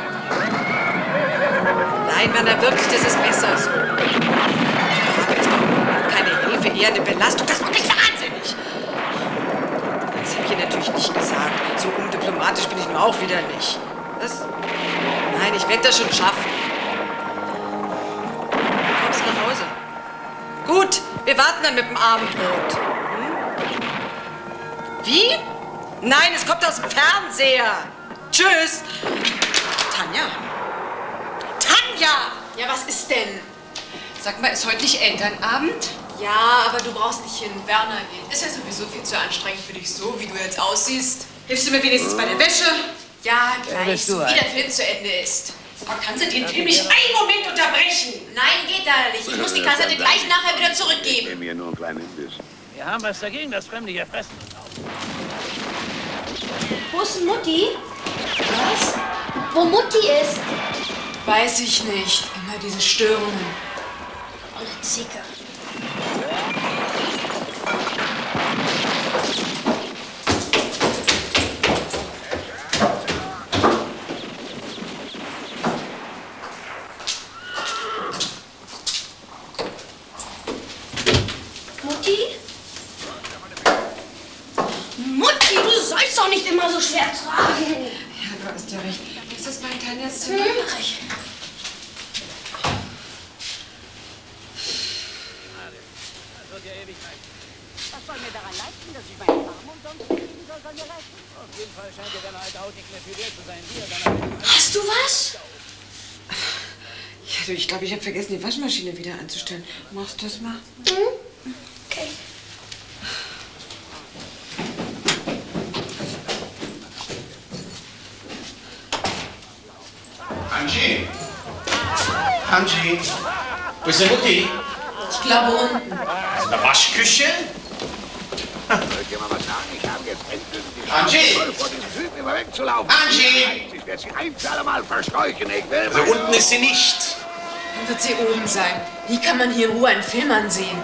Nein, Werner, wirklich, das ist besser so. Aber ist doch keine Hilfe, eher eine Belastung. Das macht mich wahnsinnig. Das habe ich ihr natürlich nicht gesagt. So undiplomatisch bin ich nur auch wieder nicht. Was? Nein, ich werde das schon schaffen. Kommst du nach Hause? Gut, wir warten dann mit dem Abendbrot. Hm? Wie? Nein, es kommt aus dem Fernseher. Tschüss. Tanja. Tanja! Ja, was ist denn? Sag mal, ist heute nicht Elternabend? Ja, aber du brauchst nicht hin. Werner geht. Ist ja sowieso viel zu anstrengend für dich, so wie du jetzt aussiehst. Hilfst du mir wenigstens bei der Wäsche? Ja, Ja, gleich, bist du so wie ein. der Film zu Ende ist. Aber kannst du den Film nicht einen Moment unterbrechen? Nein, geht da nicht. Ich muss die Kassette gleich nachher wieder zurückgeben. Nimm mir nur einen kleinen Biss. Wir haben was dagegen, dass Fremde hier fressen. Wo ist denn Mutti? Was? Wo Mutti ist? Weiß ich nicht. Immer diese Störungen. Olle Zicke. Mutti? Mutti, du sollst doch nicht immer so schwer tragen. Ja, du hast ja recht. Ist das mein Tanjas Hm, Zimmer? mach ich. Was soll mir daran leisten, dass ich meine Arme umsonst kriegen soll, soll mir leisten? Auf jeden Fall scheint dir deine alte Haut nicht mehr viel wert zu sein. Hier, deine Hast du was? Ja, du, ich glaube, ich habe vergessen, die Waschmaschine wieder anzustellen. Machst du das mal? Hm? Okay. Angie? Angie? Wo ist der Mutti? Ich glaube unten. In der Waschküche? Soll ich dir mal was sagen? Ich habe jetzt endgültig Angie! voll vor den Typen immer wegzulaufen. Angie! Ich werde sie ein für alle Mal verscheuchen. Ich will... Also unten ist sie nicht. Dann wird sie oben sein. Wie kann man hier in Ruhe einen Film ansehen?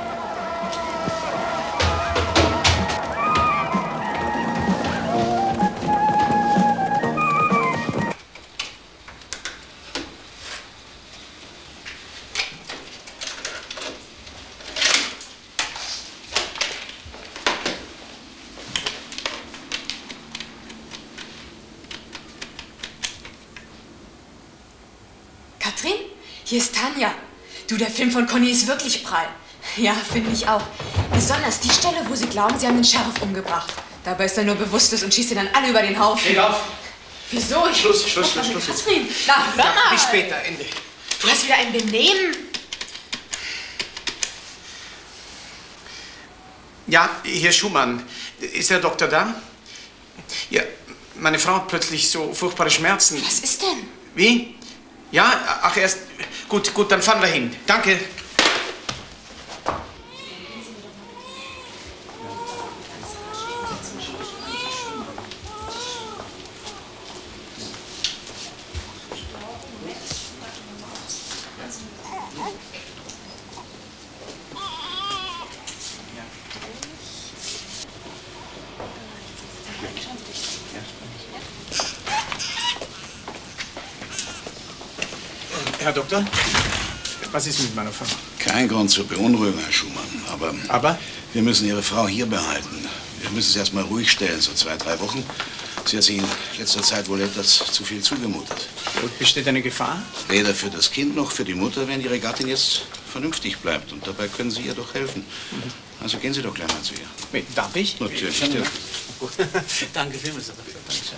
Katrin? Hier ist Tanja. Du, der Film von Conny ist wirklich prall. Ja, finde ich auch. Besonders die Stelle, wo sie glauben, sie haben den Sheriff umgebracht. Dabei ist er nur bewusstlos und schießt sie dann alle über den Haufen. Steht auf! Wieso? Ich Schluss, Schluss, Schluss, Schluss. jetzt. Katrin, na, hör mal! Bis später, Ende. Du hast wieder ein Benehmen. Ja, Herr Schumann, ist der Doktor da? Ja, meine Frau hat plötzlich so furchtbare Schmerzen. Was ist denn? Wie? Ja, ach erst. Gut, gut, dann fahren wir hin. Danke. Herr Doktor, was ist mit meiner Frau? Kein Grund zur Beunruhigung, Herr Schumann. Aber, Aber? wir müssen Ihre Frau hier behalten. Wir müssen sie erst mal ruhig stellen, so zwei, drei Wochen. Sie hat sich in letzter Zeit wohl etwas zu viel zugemutet. Und besteht eine Gefahr? Weder für das Kind noch für die Mutter, wenn Ihre Gattin jetzt vernünftig bleibt. Und dabei können Sie ihr doch helfen. Also gehen Sie doch gleich mal zu ihr. Darf ich? Natürlich. Schon, Ja. Danke vielmals, Herr Doktor. Dankeschön.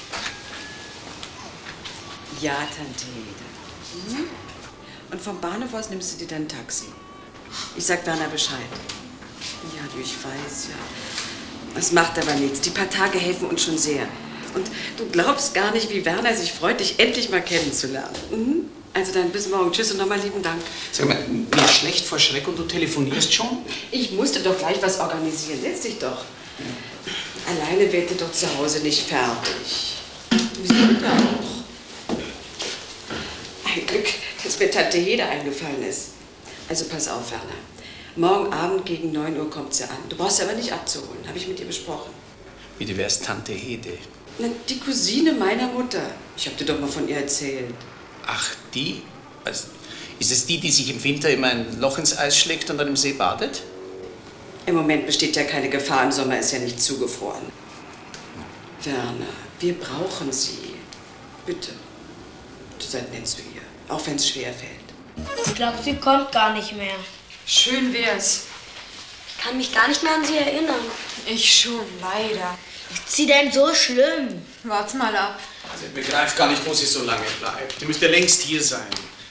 Ja, Tante Hede. Hm? Und vom Bahnhof aus nimmst du dir dein Taxi. Ich sag Werner Bescheid. Ja, du, ich weiß, ja. Das macht aber nichts. Die paar Tage helfen uns schon sehr. Und du glaubst gar nicht, wie Werner sich freut, dich endlich mal kennenzulernen. Mhm. Also dann bis morgen. Tschüss und nochmal lieben Dank. Sag mal, mir ist schlecht vor Schreck und du telefonierst schon? Ich musste doch gleich was organisieren. Setz dich doch. Alleine wird ihr doch zu Hause nicht fertig. Wieso denn auch? Ein Glück, dass mir Tante Hede eingefallen ist. Also pass auf, Werner. Morgen Abend gegen neun Uhr kommt sie an. Du brauchst sie aber nicht abzuholen, habe ich mit ihr besprochen. Wie du wärst Tante Hede. Na, die Cousine meiner Mutter. Ich habe dir doch mal von ihr erzählt. Ach, die? Also, ist es die, die sich im Winter immer ein Loch ins Eis schlägt und dann im See badet? Im Moment besteht ja keine Gefahr, im Sommer ist ja nicht zugefroren. Werner, wir brauchen sie. Bitte. Du seid nett zu ihr, auch wenn es schwer fällt. Ich glaube, sie kommt gar nicht mehr. Schön wär's. Ich kann mich gar nicht mehr an sie erinnern. Ich schon, leider. Ist sie denn so schlimm? Wart's mal ab. Also, ich begreife gar nicht, wo sie so lange bleibt. Die müsste längst hier sein.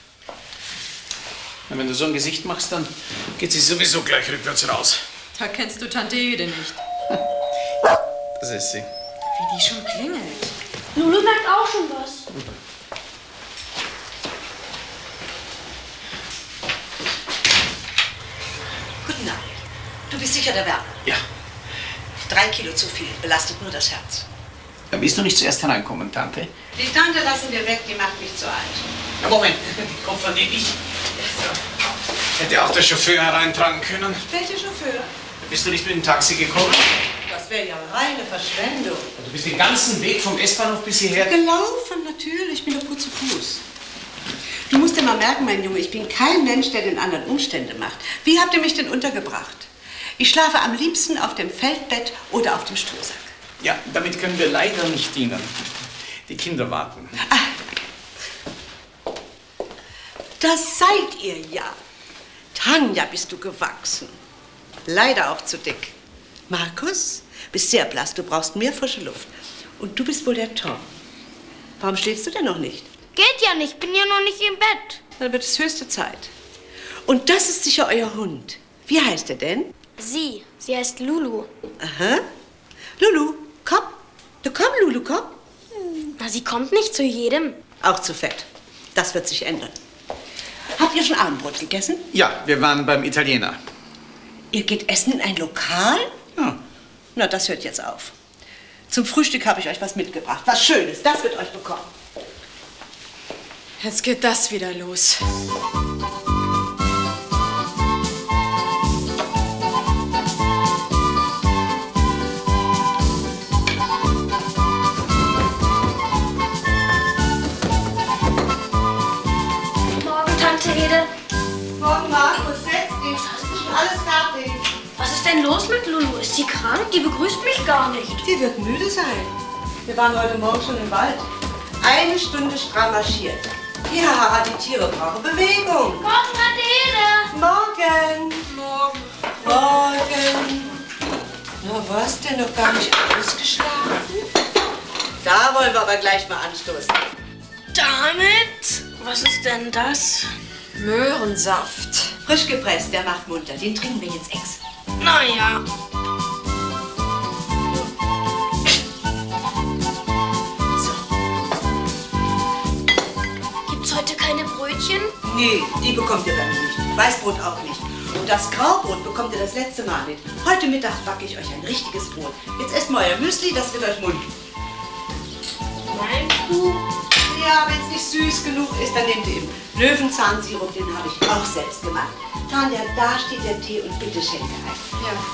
Und wenn du so ein Gesicht machst, dann geht sie sowieso gleich rückwärts raus. Da kennst du Tante Ede nicht. Das ist sie. Wie die schon klingelt. Lulu merkt auch schon was. Guten Abend. Du bist sicher der Werner? Ja. Drei Kilo zu viel, belastet nur das Herz. Dann willst du nicht zuerst hereinkommen, Tante? Die Tante lassen wir weg, die macht mich zu alt. Na, Moment, den Koffer nehme ich. Hätte auch der Chauffeur hereintragen können. Welcher Chauffeur? Bist du nicht mit dem Taxi gekommen? Das wäre ja reine Verschwendung. Du bist den ganzen Weg vom S-Bahnhof bis hierher... Gelaufen, natürlich. Ich bin doch gut zu Fuß. Du musst dir mal merken, mein Junge, ich bin kein Mensch, der den anderen Umstände macht. Wie habt ihr mich denn untergebracht? Ich schlafe am liebsten auf dem Feldbett oder auf dem Strohsack. Ja, damit können wir leider nicht dienen. Die Kinder warten. Ah. Das seid ihr ja. Tanja, bist du gewachsen. Leider auch zu dick. Markus, bist sehr blass, du brauchst mehr frische Luft. Und du bist wohl der Tom. Warum schläfst du denn noch nicht? Geht ja nicht, bin ja noch nicht im Bett. Dann wird es höchste Zeit. Und das ist sicher euer Hund. Wie heißt er denn? Sie. Sie heißt Lulu. Aha. Lulu, komm. Du komm, Lulu, komm. Na, sie kommt nicht zu jedem. Auch zu fett. Das wird sich ändern. Habt ihr schon Abendbrot gegessen? Ja, wir waren beim Italiener. Ihr geht essen in ein Lokal? Ja. Na, das hört jetzt auf. Zum Frühstück habe ich euch was mitgebracht. Was Schönes, das wird euch bekommen. Jetzt geht das wieder los. Morgen, Tante Ede. Morgen, Markus, setz dich. Ist schon alles fertig. Was ist denn los mit Lulu? Ist sie krank? Die begrüßt mich gar nicht. Sie wird müde sein. Wir waren heute Morgen schon im Wald. Eine Stunde stramm marschiert. Ja, Harald, die Tiere brauchen Bewegung. Morgen, Tante Ede. Morgen. Morgen. Morgen. Na, was denn? Noch gar nicht ausgeschlafen? Da wollen wir aber gleich mal anstoßen. Damit? Was ist denn das? Möhrensaft. Frisch gepresst, der macht munter. Den trinken wir jetzt ex. Naja. Gibt's heute keine Brötchen? Nee, die bekommt ihr dann nicht. Weißbrot auch nicht. Und das Graubrot bekommt ihr das letzte Mal mit. Heute Mittag backe ich euch ein richtiges Brot. Jetzt esst mal euer Müsli, das wird euch munden. Meinst du? Ja, wenn es nicht süß genug ist, dann nehmt ihr eben Löwenzahnsirup, den habe ich auch selbst gemacht. Tanja, da steht der Tee und bitte schenke ein. Ja.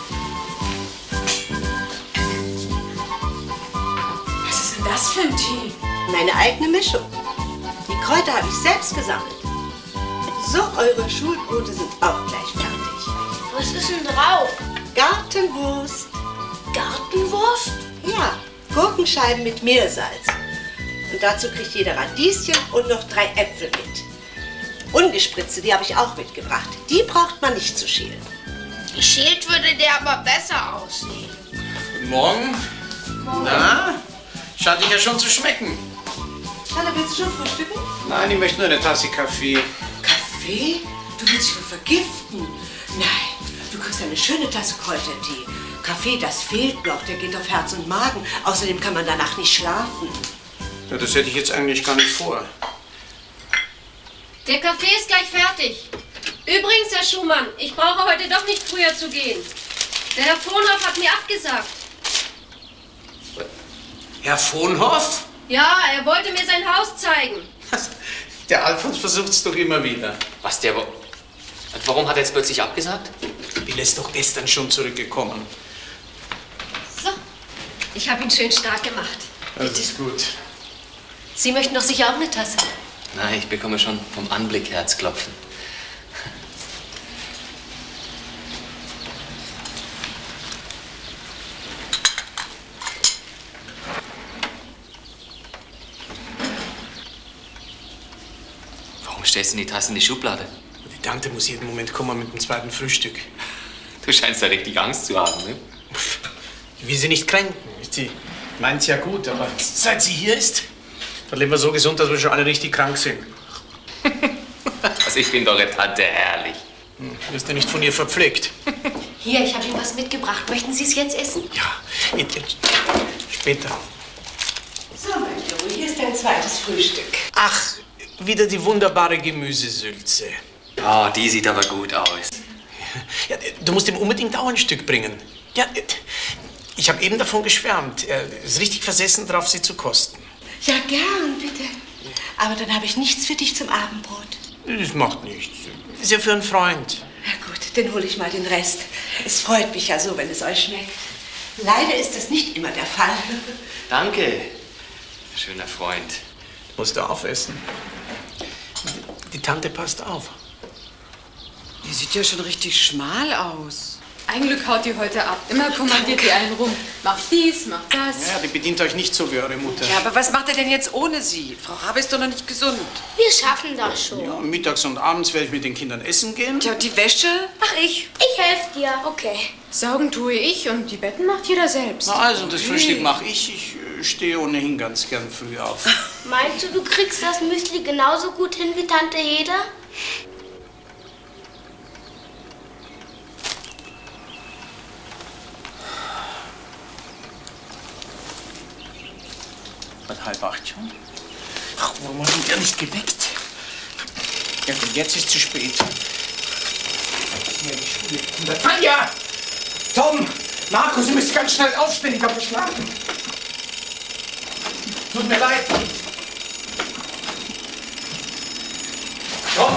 Was ist denn das für ein Tee? Meine eigene Mischung. Die Kräuter habe ich selbst gesammelt. So, eure Schulbrote sind auch gleich fertig. Was ist denn drauf? Gartenwurst. Gartenwurst? Ja, Gurkenscheiben mit Meersalz. Und dazu kriegt jeder Radieschen und noch drei Äpfel mit. Ungespritzte, die habe ich auch mitgebracht. Die braucht man nicht zu schälen. Geschält würde der aber besser aussehen. Guten Morgen. Morgen. Na, scheint dich ja schon zu schmecken. Tanja, willst du schon frühstücken? Nein, ich möchte nur eine Tasse Kaffee. Kaffee? Du willst dich wohl vergiften? Nein, du kriegst eine schöne Tasse Kräutertee. Kaffee, das fehlt noch, der geht auf Herz und Magen. Außerdem kann man danach nicht schlafen. Ja, das hätte ich jetzt eigentlich gar nicht vor. Der Kaffee ist gleich fertig. Übrigens, Herr Schumann, ich brauche heute doch nicht früher zu gehen. Der Herr Vonhoff hat mir abgesagt. Herr Vonhoff? Ja, er wollte mir sein Haus zeigen. Der Alfons versucht es doch immer wieder. Was der... Und warum hat er jetzt plötzlich abgesagt? Bill ist doch gestern schon zurückgekommen. So, ich habe ihn schön stark gemacht. Das ist gut. Sie möchten doch sicher auch eine Tasse. Nein, ich bekomme schon vom Anblick Herzklopfen. Warum stellst du die Tasse in die Schublade? Die Tante muss jeden Moment kommen mit dem zweiten Frühstück. Du scheinst da richtig Angst zu haben, ne? Ich will sie nicht kränken. Sie meint's ja gut, aber seit sie hier ist, dann leben wir so gesund, dass wir schon alle richtig krank sind. Also ich finde eure Tante herrlich. Hm, wirst du nicht von ihr verpflegt? Hier, ich habe Ihnen was mitgebracht. Möchten Sie es jetzt essen? Ja, später. So, mein Junge, hier ist dein zweites Frühstück. Ach, wieder die wunderbare Gemüsesülze. Oh, die sieht aber gut aus. Ja, du musst ihm unbedingt auch ein Stück bringen. Ja, ich habe eben davon geschwärmt. Er ist richtig versessen drauf, sie zu kosten. Ja, gern, bitte. Aber dann habe ich nichts für dich zum Abendbrot. Das macht nichts. Ist ja für einen Freund. Na gut, dann hole ich mal den Rest. Es freut mich ja so, wenn es euch schmeckt. Leider ist das nicht immer der Fall. Danke, schöner Freund. Musst du aufessen. Die Tante passt auf. Die sieht ja schon richtig schmal aus. Ein Glück haut die heute ab. Immer kommandiert die einen rum. Macht dies, macht das. Ja, die bedient euch nicht so wie eure Mutter. Ja, aber was macht er denn jetzt ohne sie? Frau Rabe ist doch noch nicht gesund. Wir schaffen das schon. Ja, mittags und abends werde ich mit den Kindern essen gehen. Tja, und die Wäsche? Ach, ich. Ich helfe dir. Okay. Saugen tue ich und die Betten macht jeder selbst. Na also, das Frühstück mache ich. Ich äh, stehe ohnehin ganz gern früh auf. Meinst du, du kriegst das Müsli genauso gut hin wie Tante Heda? Was, halb acht schon? Ach, warum hat ihn der nicht geweckt? Ja, und jetzt ist zu spät. Ja, die Schule. Tanja! Tom! Markus, ihr müsst ganz schnell aufstehen, ich habe verschlafen. Tut mir leid. Tom!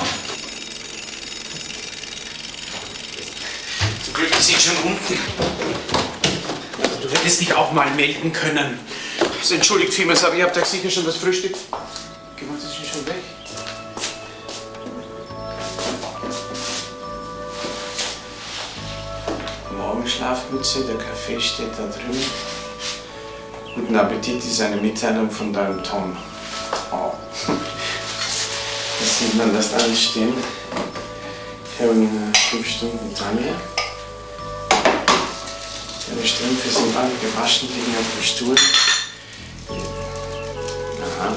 Zum Glück ist sie schon unten. Du hättest dich auch mal melden können. Also, entschuldigt vielmals, aber ihr habt euch sicher schon das Frühstück gemacht. Das ist schon weg. Morgenschlafmütze, der Kaffee steht da drüben. Guten Appetit ist eine Mitteilung von deinem Tom. Oh. Das sieht man, lässt alles stehen. Ich habe in fünf Stunden Tanja. Deine Strümpfe sind alle gewaschen, liegen auf dem Stuhl. Aha.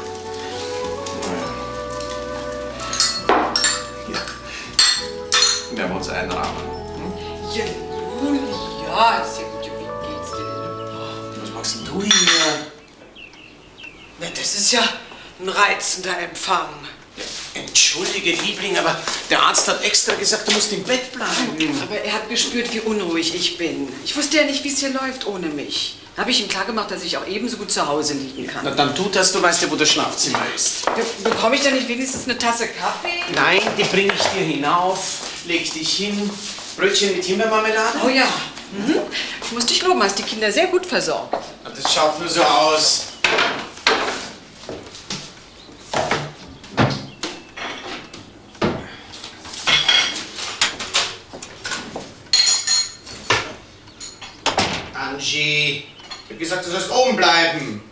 Ja. Wir haben uns einrahmen. Hm? Ja, ja, ist ja gut. Wie geht's dir denn? Was machst denn du hier? Na, das ist ja ein reizender Empfang. Entschuldige, Liebling, aber der Arzt hat extra gesagt, du musst im Bett bleiben. Aber er hat gespürt, wie unruhig ich bin. Ich wusste ja nicht, wie es hier läuft ohne mich. Habe ich ihm klargemacht, dass ich auch ebenso gut zu Hause liegen kann. Na, dann tu das, du weißt ja, wo das Schlafzimmer ist. Be- Bekomme ich da nicht wenigstens eine Tasse Kaffee? Nein, die bringe ich dir hinauf. Leg dich hin. Brötchen mit Himbeermarmelade? Oh ja. Mhm. Ich muss dich loben, hast die Kinder sehr gut versorgt. Das schaut nur so aus. Angie, ich hab gesagt, du sollst oben bleiben.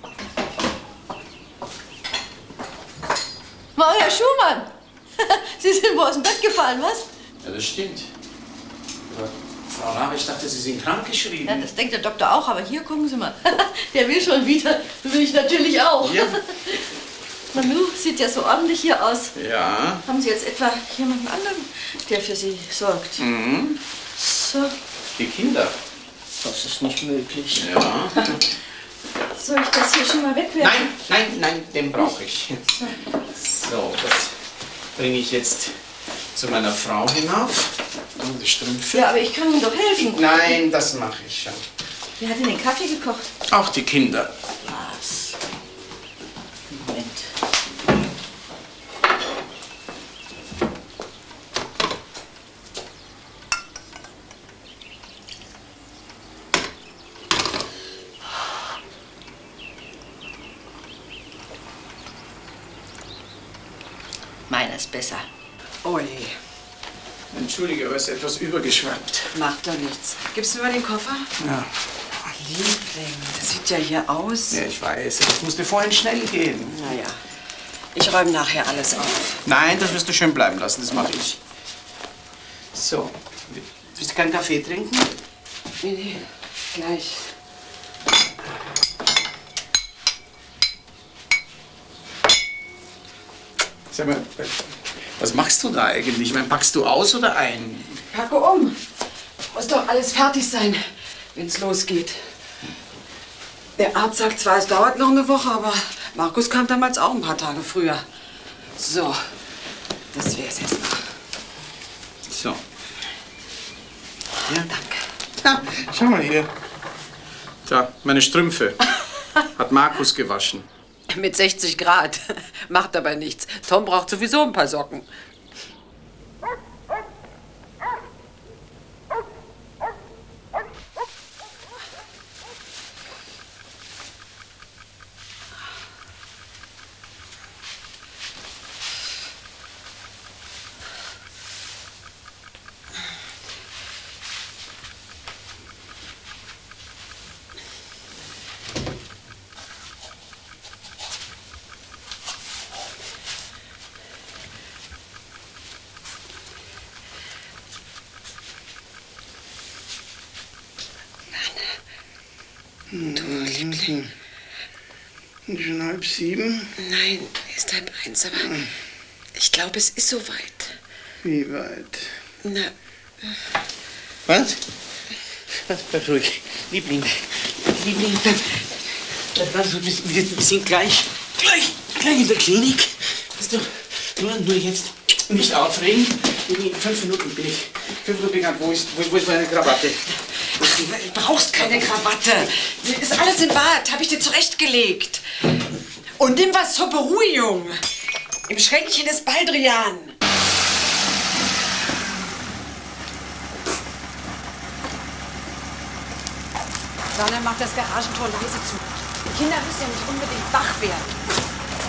Mal, Herr Schumann! Sie sind wohl aus dem Bett gefallen, was? Ja, das stimmt. Aber Frau Rabe, ich dachte, Sie sind krankgeschrieben. Ja, das denkt der Doktor auch, aber hier gucken Sie mal. Der will schon wieder. Du will ich natürlich auch. Ja. Manu, sieht ja so ordentlich hier aus. Ja. Haben Sie jetzt etwa jemanden anderen, der für Sie sorgt? Mhm. So. Die Kinder. Das ist nicht möglich. Ja. Soll ich das hier schon mal wegwerfen? Nein, nein, nein, den brauche ich. So, das bringe ich jetzt zu meiner Frau hinauf. Und die Strümpfe. Ja, aber ich kann Ihnen doch helfen. Nein, das mache ich schon. Wer hat Ihnen den Kaffee gekocht? Auch die Kinder. Was? Moment. Meiner ist besser. Ui. Entschuldige, aber es ist etwas übergeschwappt. Macht doch nichts. Gibst du mal den Koffer? Ja. Oh, Liebling, das sieht ja hier aus. Ja, ich weiß. Es musste vorhin schnell gehen. Naja, ich räume nachher alles auf. Nein, das wirst du schön bleiben lassen. Das mache ich. So. Willst du keinen Kaffee trinken? Nee, nee, gleich. Sag mal, was machst du da eigentlich? Ich meine, packst du aus oder ein? Packe um. Muss doch alles fertig sein, wenn's losgeht. Der Arzt sagt zwar, es dauert noch eine Woche, aber Markus kam damals auch ein paar Tage früher. So, das wär's erstmal. So. Ja, danke. Ja, schau mal hier. Da, meine Strümpfe. Hat Markus gewaschen. Mit sechzig Grad. Macht aber nichts. Tom braucht sowieso ein paar Socken. Du, Liebling. Schon halb sieben? Nein, ist halb eins, aber ich glaube, es ist soweit. Wie weit? Na, Was? Was? Bleib ruhig. Liebling. Liebling, bleib. Bleib ganz ruhig. Wir, wir sind gleich, gleich, gleich in der Klinik. Weißt du, nur, nur jetzt nicht aufregen. In fünf Minuten bin ich. Fünf Minuten bin ich. Wo ist, wo, wo ist meine Krawatte? ach, du brauchst keine Krawatte. Ist alles im Bad. Habe ich dir zurechtgelegt. Und nimm was zur Beruhigung. Im Schränkchen ist Baldrian. Sanne macht das Garagentor leise zu. Die Kinder müssen ja nicht unbedingt wach werden.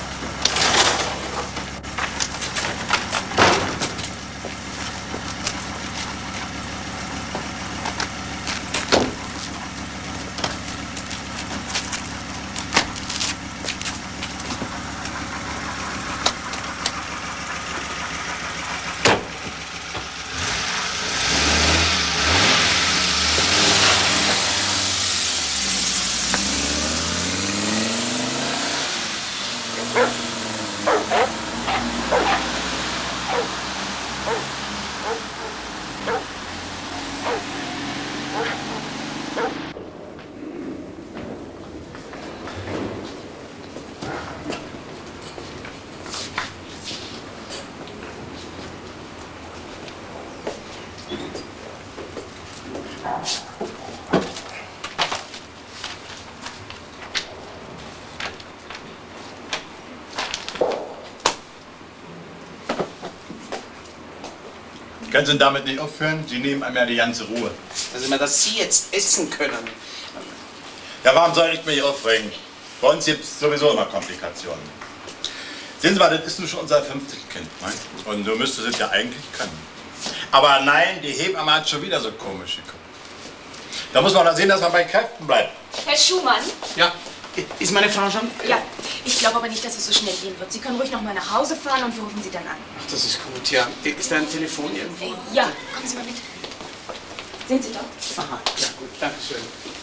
Können Sie damit nicht aufhören? Sie nehmen einem ja die ganze Ruhe. Also immer, dass Sie jetzt essen können. Ja, warum soll ich mich aufregen? Bei uns gibt es sowieso immer Komplikationen. Sehen Sie mal, das ist nun schon unser fünftes Kind. Ne? Und so müsste es ja eigentlich können. Aber nein, die Hebamme hat schon wieder so komisch geguckt. Da muss man dann sehen, dass man bei Kräften bleibt. Herr Schumann? Ja, ist meine Frau schon? Ja, ich glaube aber nicht, dass es so schnell gehen wird. Sie können ruhig noch mal nach Hause fahren und wir rufen Sie dann an. Ach, das ist gut, ja. Ist da ein Telefon irgendwo? Äh, ja, kommen Sie mal mit. Sehen Sie doch. Aha, ja gut, danke schön.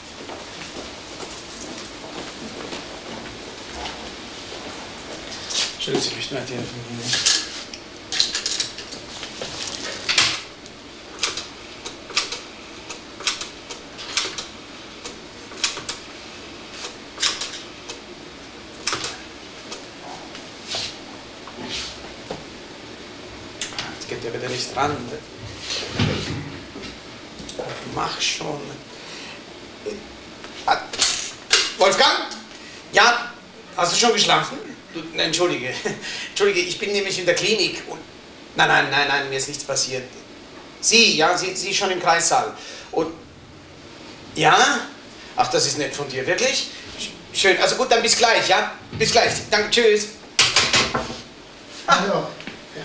Schön, Sie möchten mal telefonieren. Geht ja wieder nicht ran. Mach schon. Wolfgang? Ja, hast du schon geschlafen? Du, nein, entschuldige. Entschuldige, ich bin nämlich in der Klinik. Und nein, nein, nein, nein, mir ist nichts passiert. Sie, ja, Sie, Sie schon im Kreissaal. Und ja? Ach, das ist nett von dir, wirklich? Schön, also gut, dann bis gleich, ja? Bis gleich. Danke, tschüss. Hallo.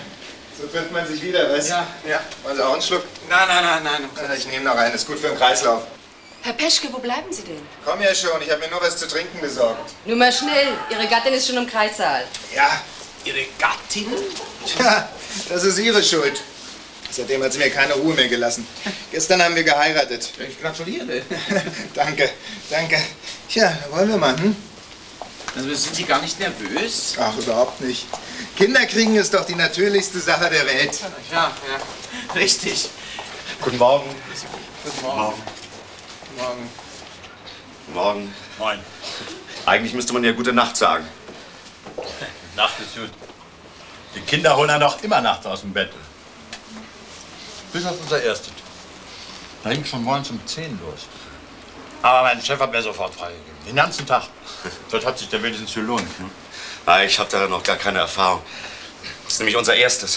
trifft man sich wieder, was? Ja, ja. Wollen Sie auch einen Schluck? Nein, nein, nein, nein. Ja, ich nehme noch einen, ist gut für den Kreislauf. Herr Peschke, wo bleiben Sie denn? Komm ja schon, ich habe mir nur was zu trinken besorgt. Nur mal schnell, Ihre Gattin ist schon im Kreissaal. Ja. Ihre Gattin? Tja, das ist Ihre Schuld. Seitdem hat sie mir keine Ruhe mehr gelassen. Gestern haben wir geheiratet. Ich gratuliere. Danke, danke. Tja, wollen wir mal, hm? Also sind Sie gar nicht nervös? Ach, überhaupt nicht. Kinder kriegen ist doch die natürlichste Sache der Welt. Ja, ja, richtig. Guten Morgen. Guten Morgen. Guten Morgen. Guten Morgen. Moin. Eigentlich müsste man ja gute Nacht sagen. Nacht ist gut. Die Kinder holen dann auch immer nachts aus dem Bett. Bis auf unser erstes. Da ging schon morgens um zehn los. Aber mein Chef hat mir sofort freigegeben. Den ganzen Tag. Das hat sich dann wenigstens gelohnt. Hm? Ah, ich habe da noch gar keine Erfahrung. Das ist nämlich unser erstes.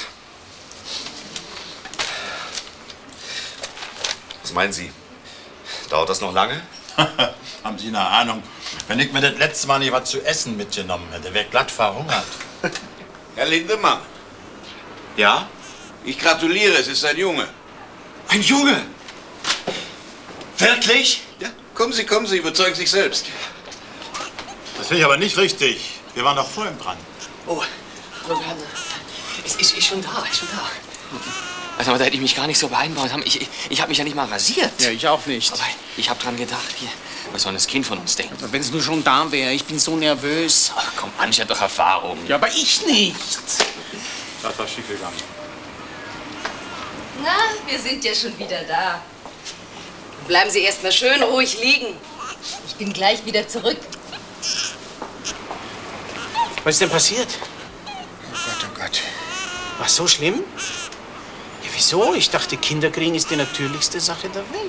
Was meinen Sie? Dauert das noch lange? Haben Sie eine Ahnung? Wenn ich mir das letzte Mal nicht was zu essen mitgenommen hätte, wäre glatt verhungert. Herr Lindemann. Ja? Ich gratuliere, es ist ein Junge. Ein Junge? Wirklich? Ja, kommen Sie, kommen Sie, überzeugen sich selbst. Das finde ich aber nicht richtig. Wir waren doch vor ihm dran. Oh, hallo Werner. Ist, ist, ist schon da, ist schon da. Also, da hätte ich mich gar nicht so beeinbaut haben. Ich, ich, ich habe mich ja nicht mal rasiert. Ja, ich auch nicht. Aber ich habe dran gedacht, hier, was soll das Kind von uns denken? Also, wenn es nur schon da wäre, ich bin so nervös. Ach komm, manche hat doch Erfahrung. Ja, aber ich nicht. Das war schief gegangen. Na, wir sind ja schon wieder da. Bleiben Sie erst mal schön ruhig liegen. Ich bin gleich wieder zurück. Was ist denn passiert? Oh Gott, oh Gott. War so schlimm? Ja, wieso? Ich dachte, Kinder kriegen ist die natürlichste Sache der Welt.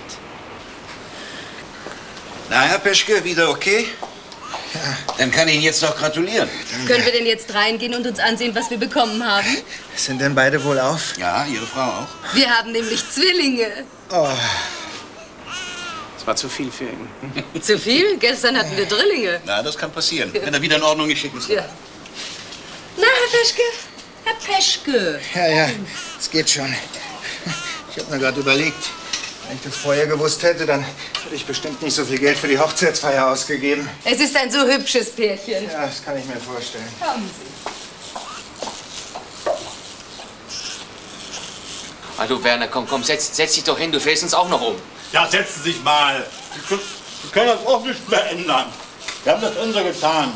Na, Herr Peschke, wieder okay? Ja. Dann kann ich Ihnen jetzt doch gratulieren. Danke. Können wir denn jetzt reingehen und uns ansehen, was wir bekommen haben? Sind denn beide wohl auf? Ja, Ihre Frau auch. Wir haben nämlich Zwillinge. Oh. Das war zu viel für ihn. Zu viel? Gestern hatten wir Drillinge. Na, das kann passieren. Wenn er wieder in Ordnung ist, schicken Sie. Ja. Na, Herr Peschke? Herr Peschke. Ja, ja, es geht schon. Ich habe mir gerade überlegt, wenn ich das vorher gewusst hätte, dann hätte ich bestimmt nicht so viel Geld für die Hochzeitsfeier ausgegeben. Es ist ein so hübsches Pärchen. Ja, das kann ich mir vorstellen. Kommen Sie. Also Werner, komm, komm, setz, setz dich doch hin, du fällst uns auch noch um. Ja, setzen Sie sich mal. Sie können das auch nicht mehr ändern. Wir haben das unsere getan.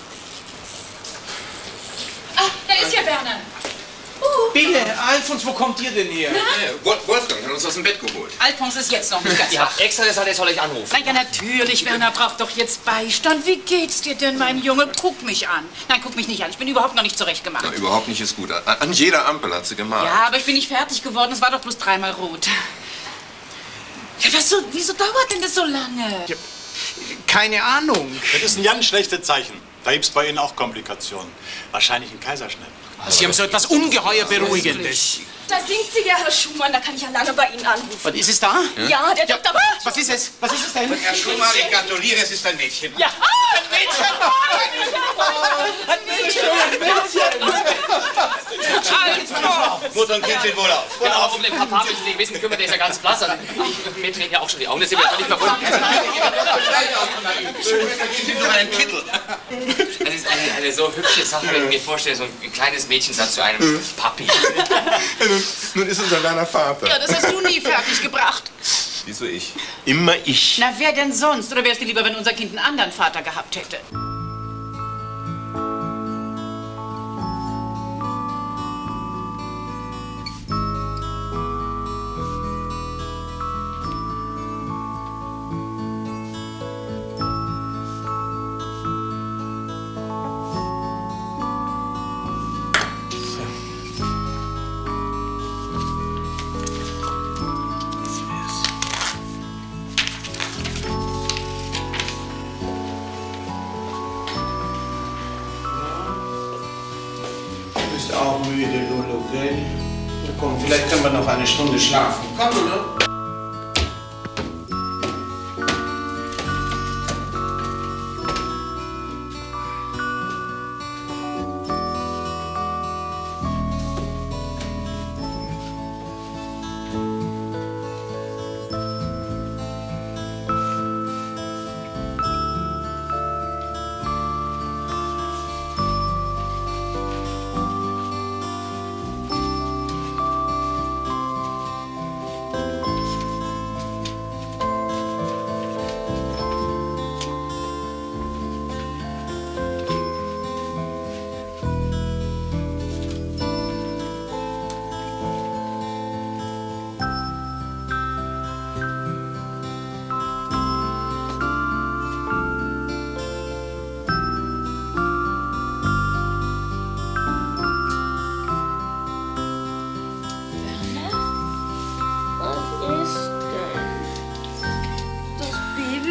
Ah, da ist ja Werner. Uh. Bitte, Alfons, wo kommt ihr denn her? Äh, Wolfgang hat uns aus dem Bett geholt. Alfons ist jetzt noch nicht ganz Ja, extra deshalb jetzt soll ich anrufen. Na ja, natürlich. Werner braucht doch jetzt Beistand. Wie geht's dir denn, mein Junge? Guck mich an. Nein, guck mich nicht an. Ich bin überhaupt noch nicht zurechtgemacht. Na, überhaupt nicht ist gut. An, an jeder Ampel hat sie gemalt. Ja, aber ich bin nicht fertig geworden. Es war doch bloß dreimal rot. Ja, was so, wieso dauert denn das so lange? Ja, keine Ahnung. Das ist ein ganz schlechtes Zeichen. Da gibt's bei Ihnen auch Komplikationen. Wahrscheinlich ein Kaiserschnitt. Sie haben so etwas ungeheuer Beruhigendes. Da singt sie ja, Herr Schumann. Da kann ich ja lange bei Ihnen anrufen. Was ist es da? Ja, ja der Doktor... Was ist es? Was ist es denn? Herr Schumann, ich gratuliere, es ist ein Mädchen. Ja. Ein Mädchen! Ein Mädchen! Ein Mädchen! Mutter und Kind sind wohl auf. Genau, um den Papa müssen Sie wissen, kümmert, der ist ja ganz blass. Also, ich, mir drehen ja auch schon die Augen, das sind wir völlig verbunden. Sie sind doch ein Kittel. Das ist eine, eine so hübsche Sache, wenn ich mir vorstelle, so ein kleines Mädchen sagt zu einem Papi. nun, nun ist unser Werner Vater. Ja, das hast du nie fertig gebracht. Wieso ich? Immer ich. Na, wer denn sonst? Oder wär's dir lieber, wenn unser Kind einen anderen Vater gehabt hätte? Auch müde, Lulu, gell? Ja, komm, vielleicht können wir noch eine Stunde schlafen. Komm, Lulu.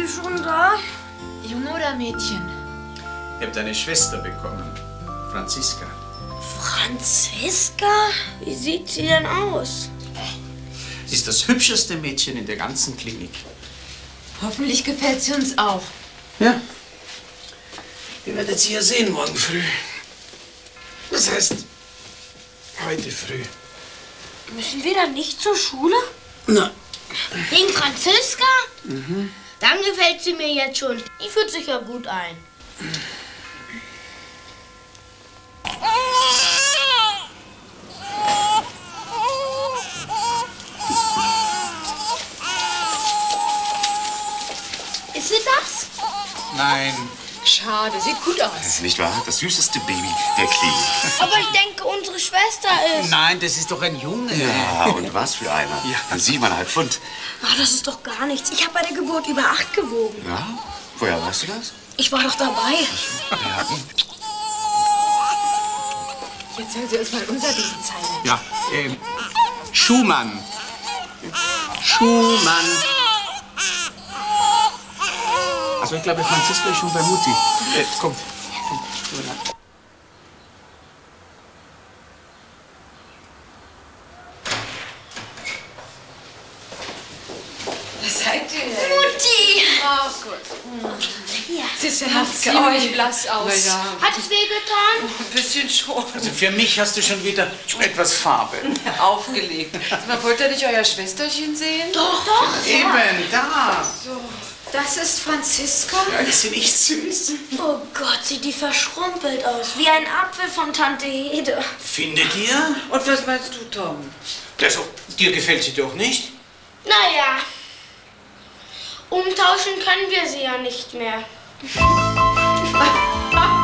schon da? Junge oder Mädchen? Ich habe deine Schwester bekommen, Franziska. Franziska? Wie sieht sie denn aus? Sie ist das hübscheste Mädchen in der ganzen Klinik. Hoffentlich gefällt sie uns auch. Ja. Ihr werdet sie ja sehen morgen früh. Das heißt, heute früh. Müssen wir dann nicht zur Schule? Na. Wegen Franziska? Mhm. Dann gefällt sie mir jetzt schon. Die fühlt sich ja gut ein. Ist sie das? Nein. Schade, sieht gut aus. Nicht wahr? Das süßeste Baby der Klinik. Aber ich denke, unsere Schwester ist... Nein, das ist doch ein Junge. Ja, und was für einer. Ja. Siebeneinhalb Pfund. Ach, das ist doch gar nichts. Ich habe bei der Geburt über acht gewogen. Ja? Woher weißt du das? Ich war doch dabei. Ja. Jetzt hören Sie uns mal unser Wesen zeigen. Ja, ähm, Schumann. Schumann. Also ich glaube, Franziska ist schon bei Mutti. Äh, kommt. Kommt. Was seid ihr denn? Mutti! Oh Gott. Ja. Sie sieht ja ziemlich blass aus. Na ja. Hat es wehgetan? Ein bisschen schon. Also für mich hast du schon wieder etwas Farbe. Aufgelegt. Man wollte nicht euer Schwesterchen sehen? Doch, doch. Eben, da. So. Das ist Franziska? Ja, ist sie nicht süß? Oh Gott, sieht die verschrumpelt aus. Wie ein Apfel von Tante Hede. Findet ihr? Und was meinst du, Tom? Also, dir gefällt sie doch nicht? Naja, umtauschen können wir sie ja nicht mehr.